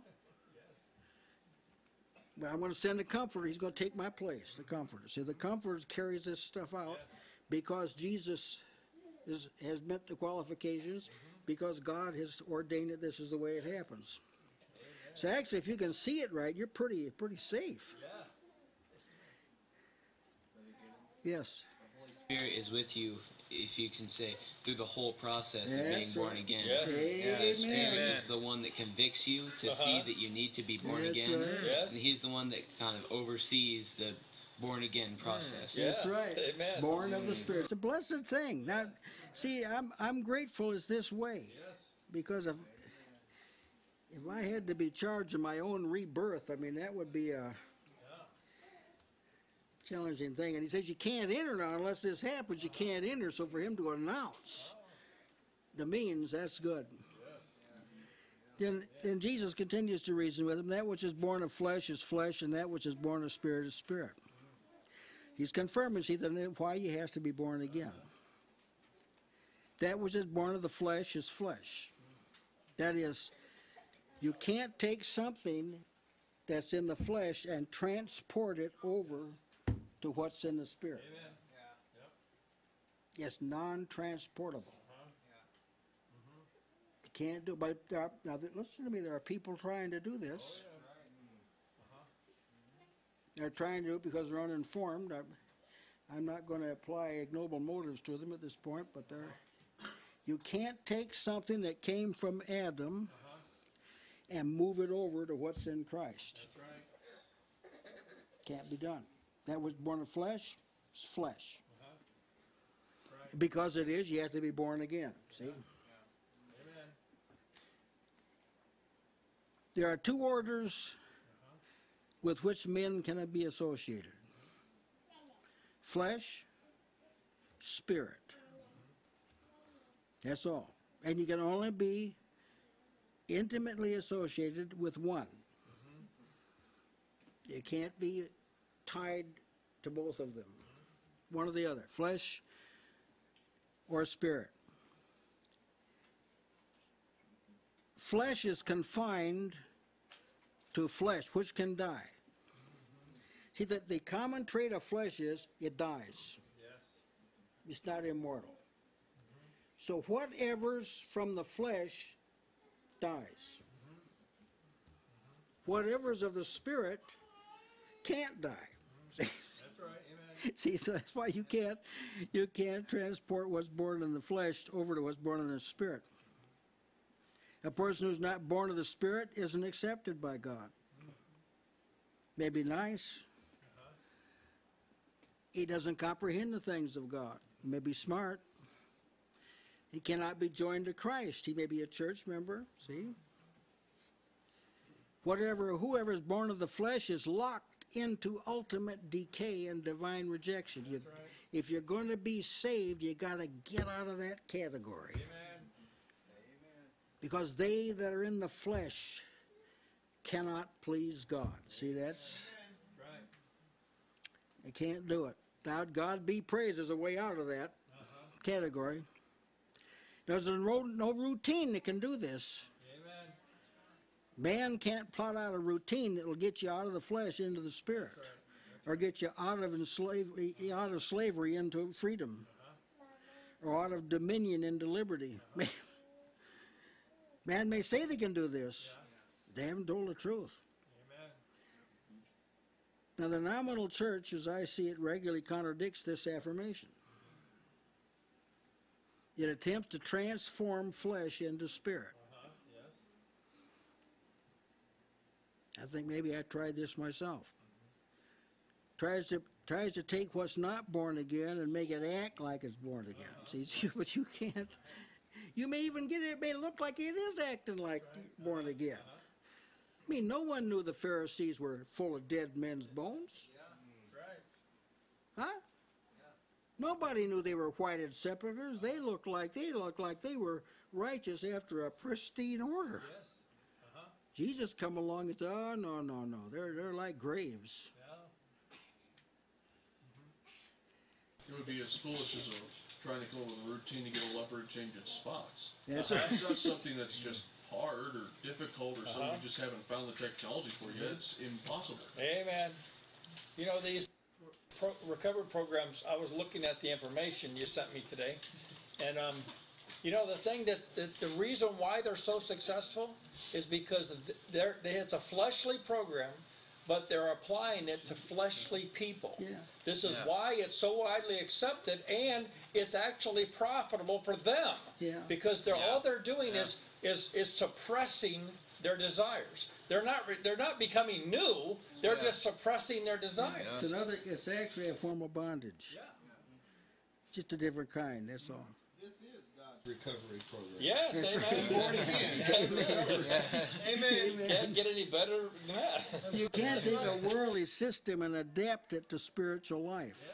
But I'm going to send the Comforter. He's going to take my place, the Comforter. See, the Comforter carries this stuff out because Jesus has met the qualifications, because God has ordained it. This is the way it happens. So actually, if you can see it right, you're pretty safe. Yes. Spirit is with you, if you can say, through the whole process of being That's born right. again. Yes. The Spirit Amen. is the one that convicts you to see that you need to be born That's again. right. Yes. And He's the one that kind of oversees the born again process. That's right. Amen. Born of the Spirit. It's a blessed thing. Now, see, I'm grateful it's this way. Because if I had to be charged of my own rebirth, I mean, that would be a challenging thing. And he says, you can't enter now unless this happens. You can't enter. So for him to announce the means, that's good. Then Jesus continues to reason with him. That which is born of flesh, and that which is born of spirit is spirit. He's confirming, see, that why you have to be born again. That which is born of the flesh is flesh. That is, you can't take something that's in the flesh and transport it over to what's in the spirit. Amen. It's non-transportable. You can't do it. But now, listen to me. There are people trying to do this. They're trying to do it because they're uninformed. I'm not going to apply ignoble motives to them at this point, but you can't take something that came from Adam and move it over to what's in Christ. That's right. Can't be done. That was born of flesh is flesh. Because it is, you have to be born again. See? Amen. There are two orders with which men cannot be associated. Flesh, spirit. That's all. And you can only be intimately associated with one. You can't be tied to both of them. One or the other. Flesh or spirit. Flesh is confined to flesh, which can die. See, that the common trait of flesh is it dies. It's not immortal. So whatever's from the flesh dies. Whatever's of the spirit can't die. That's right. Amen. See, so that's why you can't transport what's born in the flesh over to what's born in the spirit. A person who's not born of the Spirit isn't accepted by God. Maybe nice. He doesn't comprehend the things of God. He may be smart. He cannot be joined to Christ. He may be a church member. See? Whoever is born of the flesh is locked into ultimate decay and divine rejection. If you're going to be saved, you got to get out of that category. Amen. Because they that are in the flesh cannot please God. See, that's, Right. they can't do it. God be praised, there's a way out of that category. There's no routine that can do this. Amen. Man can't plot out a routine that will get you out of the flesh into the spirit, or get you out of slavery into freedom, or out of dominion into liberty. Man may say they can do this. They haven't told the truth. Amen. Now, the nominal church, as I see it, regularly contradicts this affirmation. It attempts to transform flesh into spirit. Yes. I think maybe I tried this myself. tries to take what's not born again and make it act like it's born again. See, but you can't. You may even get it. It may look like it is acting like born again. I mean, no one knew the Pharisees were full of dead men's bones. Huh? Nobody knew they were whited sepulchres. They looked like they were righteous after a pristine order. Jesus come along and said, "Oh no, they're like graves." It would be as foolish as trying to come up with a routine to get a leopard to change its spots. Yes, It's not something that's just hard or difficult or something you just haven't found the technology for yet. It's impossible. Amen. You know, these recovery programs, I was looking at the information you sent me today, and you know, the thing the reason why they're so successful is because it's a fleshly program, but they're applying it to fleshly people. Yeah. This is why it's so widely accepted, and it's actually profitable for them. Yeah. Because all they're doing is suppressing their desires. They're not becoming new. They're just suppressing their desires. It's actually a form of bondage. Yeah. Just a different kind. That's all. This is God's recovery program. Yes, amen. Born again. Amen. Can't get any better than that. You can't take a worldly system and adapt it to spiritual life.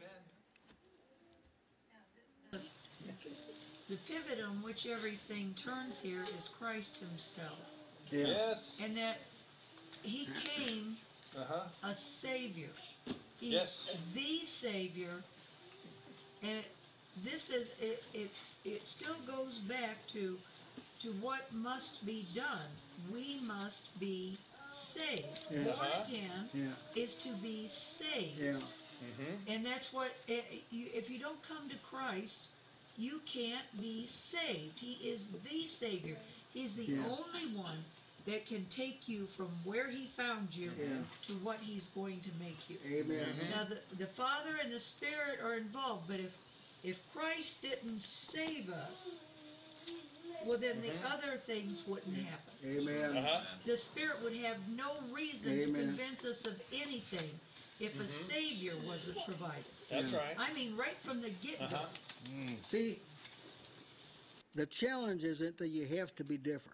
The pivot on which everything turns here is Christ himself. Yeah. Yes. And that he came a Savior. He's Yes. the Savior. And this is, it still goes back to what must be done. We must be saved. Yeah. Born again Yeah. is to be saved. Yeah. And that's what, if you don't come to Christ, you can't be saved. He is the Savior. He's the only one that can take you from where he found you to what he's going to make you. Amen. Now, the Father and the Spirit are involved, but if Christ didn't save us, well, then the other things wouldn't happen. Amen. The Spirit would have no reason to convince us of anything if a Savior wasn't provided. That's right. I mean, right from the get-go. See, the challenge isn't that you have to be different,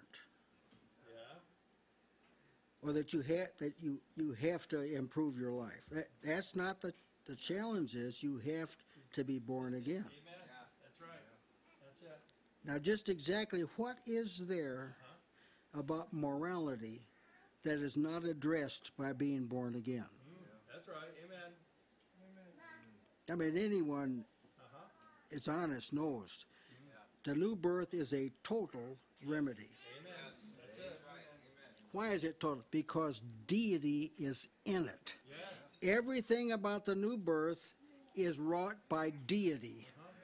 or that you have to improve your life. That's not the challenge. Is you have to be born again. Amen. That's right. That's it. Now, just exactly what is there about morality that is not addressed by being born again? That's right. Amen. I mean, anyone that's honest knows the new birth is a total remedy. Amen. That's it. Why is it total? Because deity is in it. Yes. Everything about the new birth is wrought by deity.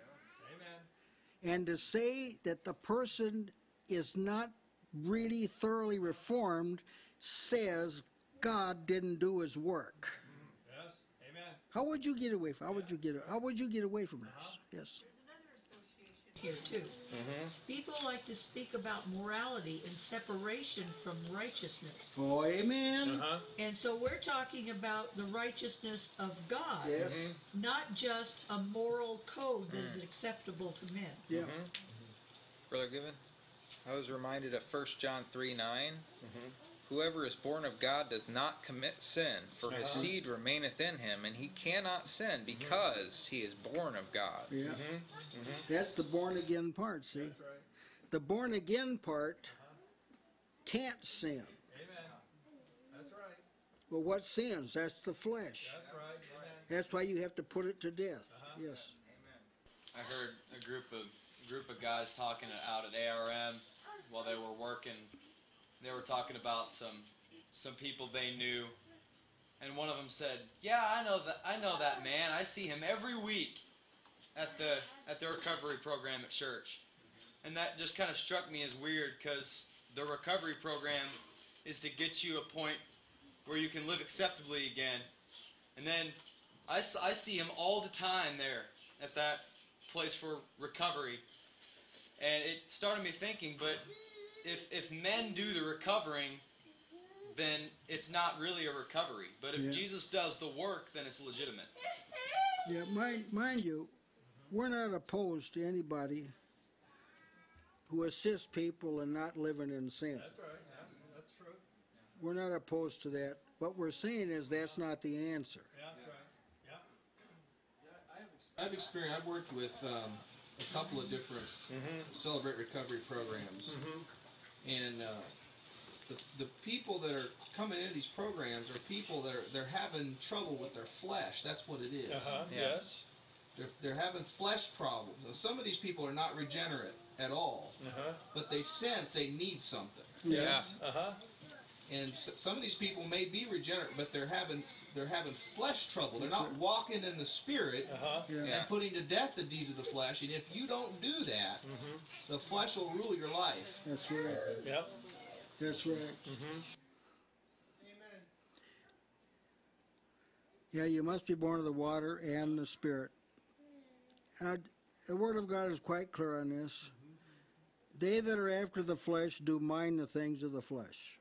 Amen. And to say that the person is not really thoroughly reformed says God didn't do his work. Yes. Amen. How would you get away from? How would you get away from this? Yes. Here too. People like to speak about morality and separation from righteousness. Oh, amen. And so we're talking about the righteousness of God, Yes. not just a moral code that is acceptable to men. Yeah. Brother Given, I was reminded of 1 John 3:9. Whoever is born of God does not commit sin, for his seed remaineth in him, and he cannot sin because he is born of God. Yeah. That's the born again part, see? That's right. The born again part can't sin. Amen. That's right. Well, what sins? That's the flesh. That's right. Amen. That's why you have to put it to death. Yes. I heard a group of guys talking out at ARM while they were working. They were talking about some people they knew, and one of them said, "Yeah, I know that man. I see him every week at the recovery program at church." And that just kind of struck me as weird, because the recovery program is to get you a point where you can live acceptably again. And then I see him all the time there at that place for recovery, and it started me thinking, but if men do the recovering, then it's not really a recovery. But if Yeah. Jesus does the work, then it's legitimate. Yeah, mind you, we're not opposed to anybody who assists people in not living in sin. That's right. That's true. We're not opposed to that. What we're saying is that's not the answer. Yeah, that's right. Yeah. I've experienced. I've worked with a couple of different Celebrate Recovery programs, and the people that are coming into these programs are people that they're having trouble with their flesh. That's what it is. Yeah. Yes. They're having flesh problems. Now, some of these people are not regenerate at all, but they sense they need something. Yeah. And some of these people may be regenerate, but they're having flesh trouble. They're not walking in the Spirit Yeah. and putting to death the deeds of the flesh. And if you don't do that, the flesh will rule your life. That's right. Yep. That's right. Yeah, you must be born of the water and the Spirit. The Word of God is quite clear on this. They that are after the flesh do mind the things of the flesh.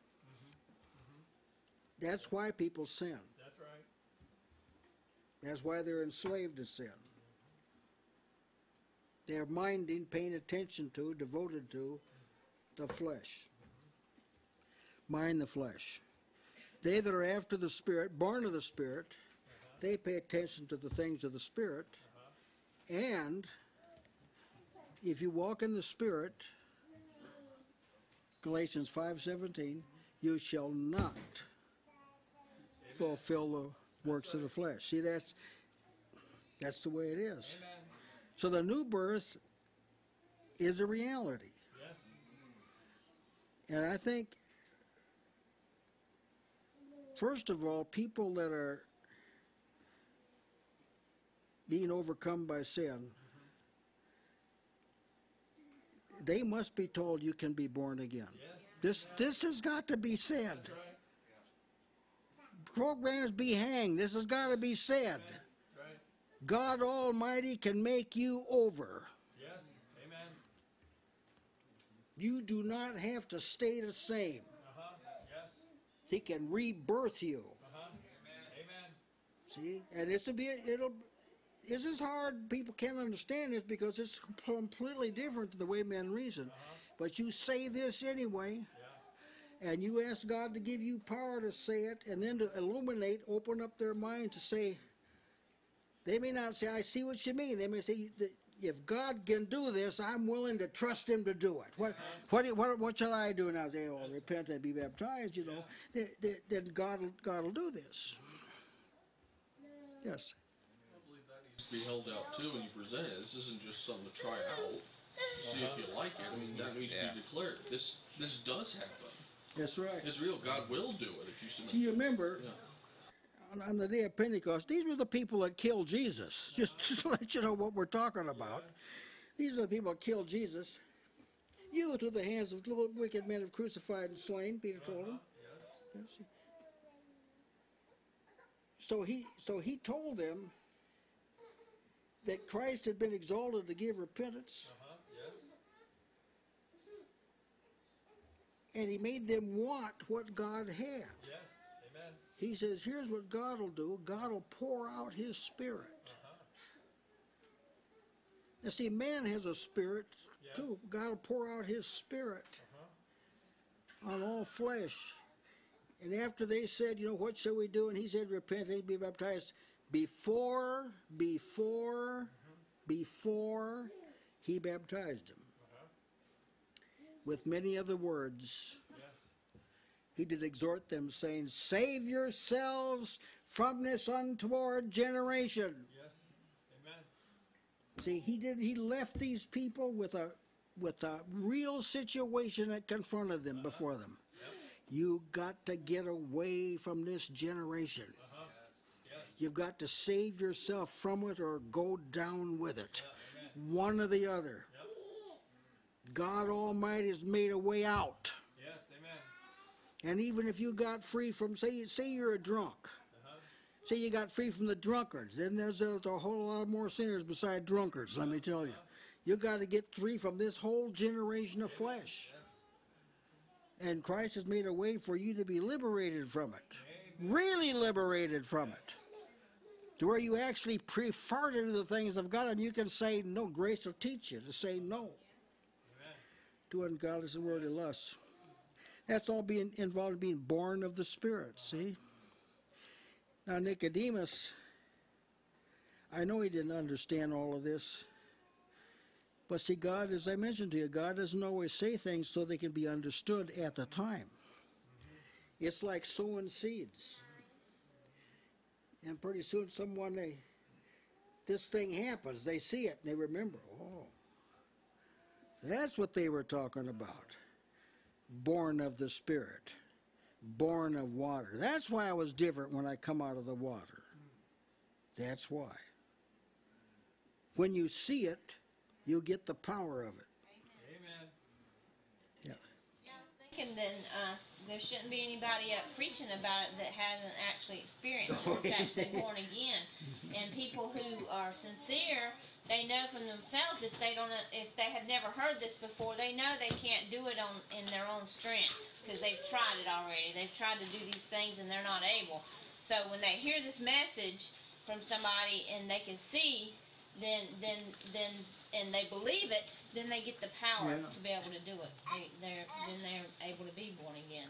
That's why people sin. That's right. That's why they're enslaved to sin. They're minding, paying attention to, devoted to the flesh. Mind the flesh. They that are after the Spirit, born of the Spirit, they pay attention to the things of the Spirit. And if you walk in the Spirit, Galatians 5:17, you shall not fulfill the works of the flesh. See, that's the way it is. Amen. So the new birth is a reality. Yes. And I think, first of all, people that are being overcome by sin, they must be told you can be born again. Yes. This has got to be said. That's right. Programs be hanged. This has got to be said. Right. God Almighty can make you over. Yes. Amen. You do not have to stay the same. Yes. He can rebirth you. Amen. See, and this is hard. People can't understand this because it's completely different to the way men reason. But you say this anyway, and you ask God to give you power to say it, and then to illuminate, open up their mind to say. They may not say, "I see what you mean." They may say, "If God can do this, I'm willing to trust Him to do it." What shall I do now? Say, "Oh, repent and be baptized." You know, then God will do this. Yes. I believe that needs to be held out too when you present it. This isn't just something to try out, see if you like it. I mean, that needs to be declared. This does happen. That's right. It's real. God will do it if you submit. Do you to it. remember on the day of Pentecost? These were the people that killed Jesus. Just to let you know what we're talking about. These are the people that killed Jesus. You, through the hands of wicked men, have crucified and slain. Peter told them. Yes. So he told them that Christ had been exalted to give repentance. And he made them want what God had. Yes. Amen. He says, here's what God will do. God will pour out His Spirit. Now see, man has a spirit too. God will pour out His Spirit on all flesh. And after they said, you know, what shall we do? And he said, repent and be baptized. Before he baptized them. With many other words, he did exhort them, saying, save yourselves from this untoward generation. Yes. Amen. See, he left these people with a real situation that confronted them before them. You got to get away from this generation. You've got to save yourself from it or go down with it. One or the other. God Almighty has made a way out. Yes. Amen. And even if you got free from, say you're a drunk. Say you got free from the drunkards. Then there's a whole lot more sinners beside drunkards, let me tell you. You got to get free from this whole generation of flesh. And Christ has made a way for you to be liberated from it. Really liberated from it. To where you actually prefer to do the things of God, and you can say no. Grace will teach you to say no to ungodliness and worldly lusts. That's all being involved in being born of the Spirit, see? Now Nicodemus, I know he didn't understand all of this. But see, God, as I mentioned to you, God doesn't always say things so they can be understood at the time. It's like sowing seeds. And pretty soon this thing happens. They see it and they remember, oh, that's what they were talking about. Born of the Spirit. Born of water. That's why I was different when I come out of the water. That's why. When you see it, you'll get the power of it. Amen. Yeah. Yeah, I was thinking then there shouldn't be anybody up preaching about it that hasn't actually experienced it, that's actually born again. And people who are sincere, they know from themselves if they have never heard this before, they know they can't do it in their own strength because they've tried it already. They've tried to do these things and they're not able. So when they hear this message from somebody and they can see, then and they believe it, then they get the power to be able to do it. They're able to be born again.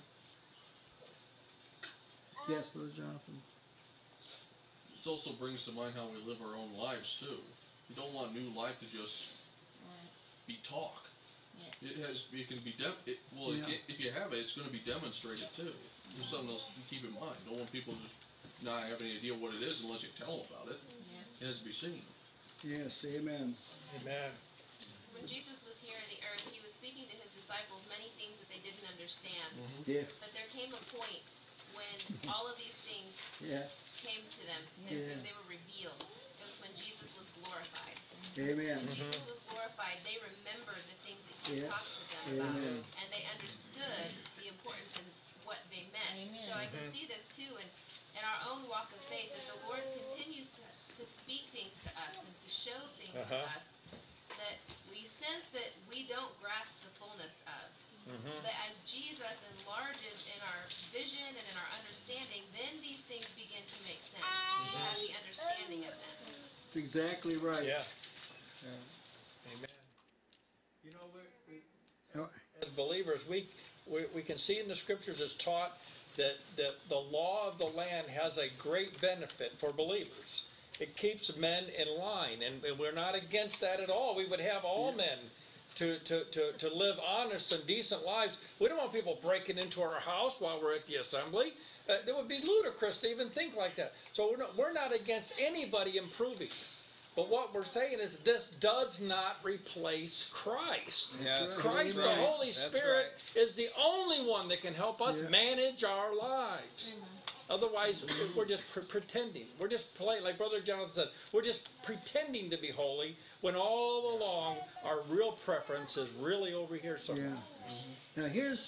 Yes, Brother Jonathan. This also brings to mind how we live our own lives too. We don't want new life to just be talk. Yes. It can be if you have it, it's going to be demonstrated too. There's something else to keep in mind. Don't want people to just not have any idea what it is unless you tell them about it. Yeah. It has to be seen. Yes, amen. Amen. When Jesus was here on the earth, he was speaking to his disciples many things that they didn't understand. Yeah. But there came a point when all of these things came to them, and they were revealed. It was when Jesus was glorified. Amen. When Jesus was glorified, they remembered the things that he talked to them about, and they understood the importance of what they meant. Amen. So I can see this too in our own walk of faith, that the Lord continues to speak things to us and to show things to us that we sense that we don't grasp the fullness of. But as Jesus enlarges in our vision and in our understanding, then these things begin to make sense. We have the understanding of them. That's exactly right. Yeah. Amen. You know, as believers, we can see in the scriptures it's taught that the law of the land has a great benefit for believers. It keeps men in line, and we're not against that at all. We would have all men to live honest and decent lives. We don't want people breaking into our house while we're at the assembly. It would be ludicrous to even think like that. So we're not against anybody improving. But what we're saying is this does not replace Christ. Yes. Christ, the Holy Spirit, is the only one that can help us manage our lives. Otherwise, we're just pretending. We're just playing, like Brother Jonathan said, we're just pretending to be holy when all along our real preference is really over here somewhere. Now here's,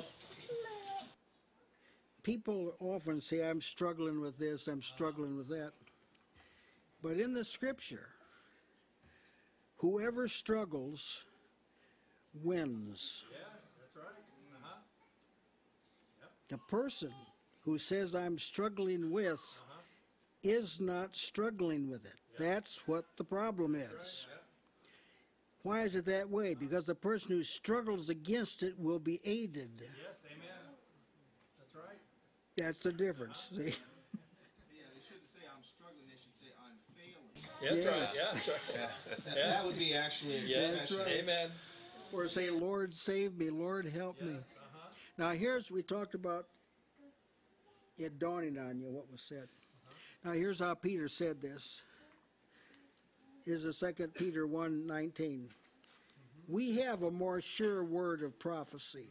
people often say, I'm struggling with this, I'm struggling with that. But in the scripture, whoever struggles wins. Yes, that's right. The person who says I'm struggling with is not struggling with it. That's what the problem is. Why is it that way? Because the person who struggles against it will be aided. Yes, amen. That's right. That's the difference. See? Yeah, they shouldn't say I'm struggling, they should say I'm failing. That's right. Yeah, that's right. That would be actually a Yes, confession. amen. Or say, Lord, save me, Lord, help me. Now we talked about it dawning on you what was said. Now here's how Peter said this. Is a 2 Peter 1:19. We have a more sure word of prophecy.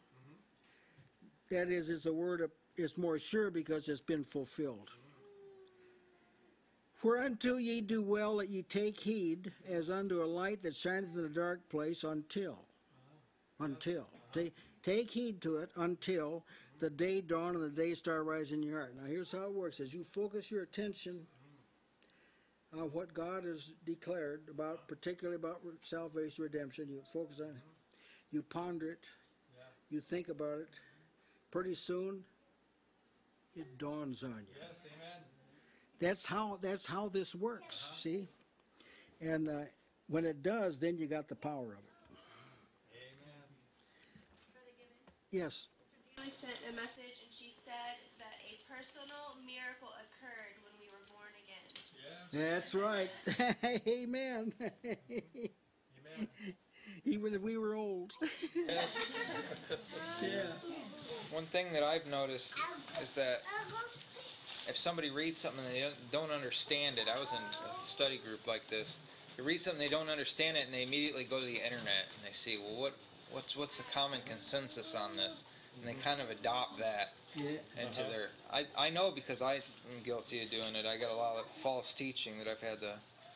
That is, it's more sure because it's been fulfilled. Whereunto ye do well that ye take heed, as unto a light that shineth in a dark place, until. Take heed to it until the day dawn and the day star rise in your heart. Now here's how it works. As you focus your attention on what God has declared, particularly about salvation, redemption, you focus on it, you ponder it, you think about it, pretty soon it dawns on you. Yes, amen. That's how this works, see? And when it does, then you got the power of it. Amen. Brother Gibbon, Yes. Sister Julie sent a message and she said that a personal miracle occurred when we were born again. Yes. That's right. Amen. Amen. Even if we were old. Yes. Yeah. One thing that I've noticed is that if somebody reads something and they don't understand it, I was in a study group like this. They read something, they don't understand it, and they immediately go to the internet and they see, well, what's the common consensus on this? And they kind of adopt that into their. I know because I'm guilty of doing it. I got a lot of false teaching that I've had to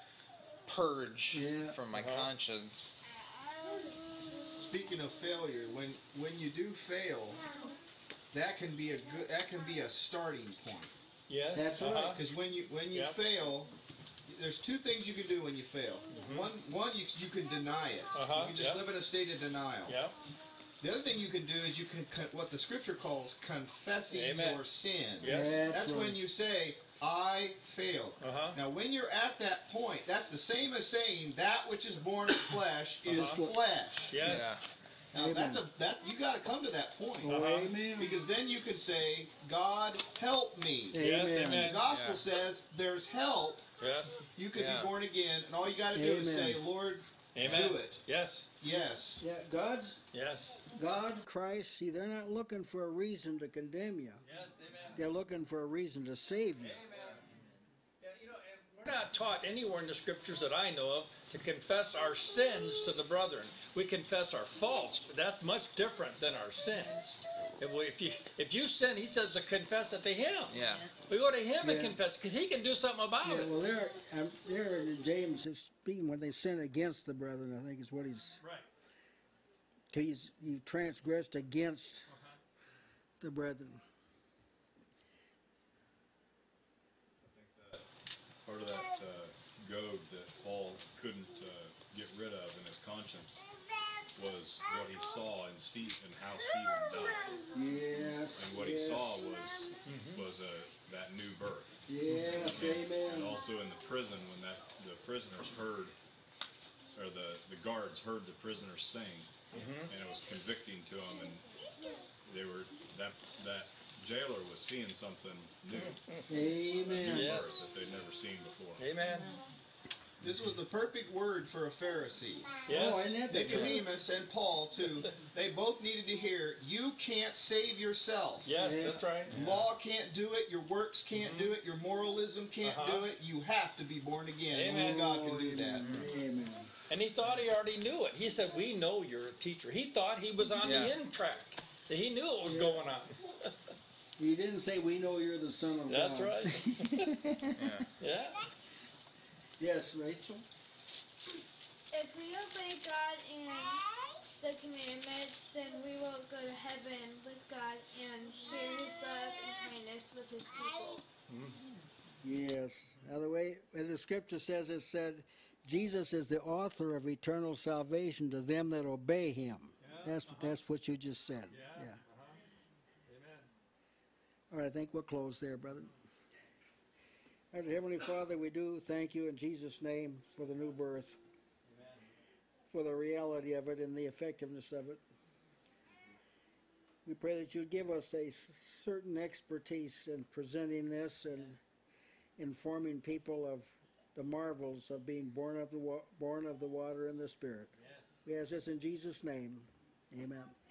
purge from my conscience. Speaking of failure, when you do fail, that can be a starting point. Yes. That's right. Because when you fail, there's two things you can do when you fail. One you can deny it. You can just live in a state of denial. Yep. The other thing you can do is you can what the Scripture calls confessing Amen. your sin. Yes. That's right. when you say, I failed. Now, when you're at that point, that's the same as saying that which is born of flesh is flesh. Yes. Now, you got to come to that point. Amen. Because then you can say, God, help me. Yes, Amen. amen. The gospel says there's help. Yes. You can be born again, and all you got to do is say, Lord, Amen. do it. Yes. Yes. Yeah, Yes. God, Christ, see, they're not looking for a reason to condemn you. Yes, amen. They're looking for a reason to save you. Amen. Yeah, you know, and we're not taught anywhere in the scriptures that I know of to confess our sins to the brethren. We confess our faults, but that's much different than our sins. If you sin, he says to confess it to him. Yeah. We go to him and confess because he can do something about Yeah, it. well, there in James is speaking when they sin against the brethren, I think is what he's. Right. You transgressed against the brethren. Part of that goad that Paul couldn't get rid of in his conscience was what he saw in Steve and how Stephen died. Yes. And what he saw was that new birth. Yes, and amen. also in the prison when the prisoners heard, or the guards heard the prisoners sing, and it was convicting to them, and they were that jailer was seeing something new. Amen. New Yes. birth that they'd never seen before. Amen. This was the perfect word for a Pharisee. Yes. Oh, isn't that the truth? Nicodemus and Paul, too, they both needed to hear, you can't save yourself. Yes, that's right. Law can't do it, your works can't do it, your moralism can't do it. You have to be born again. Amen. Only God can do that. Amen. And he thought he already knew it. He said, we know you're a teacher. He thought he was on the in track. He knew what was going on. He didn't say, we know you're the Son of God. That's right. Yeah. Yes, Rachel? If we obey God and the commandments, then we will go to heaven with God and share His love and kindness with His people. Yes. Now the way the scripture says, it said, Jesus is the author of eternal salvation to them that obey Him. That's what you just said. Yeah. Amen. All right, I think we'll close there, brother. All right, Heavenly Father, we do thank you in Jesus' name for the new birth, for the reality of it and the effectiveness of it. We pray that you'd give us a certain expertise in presenting this and informing people of the marvels of being born of the water and the Spirit. We ask this in Jesus' name. Amen.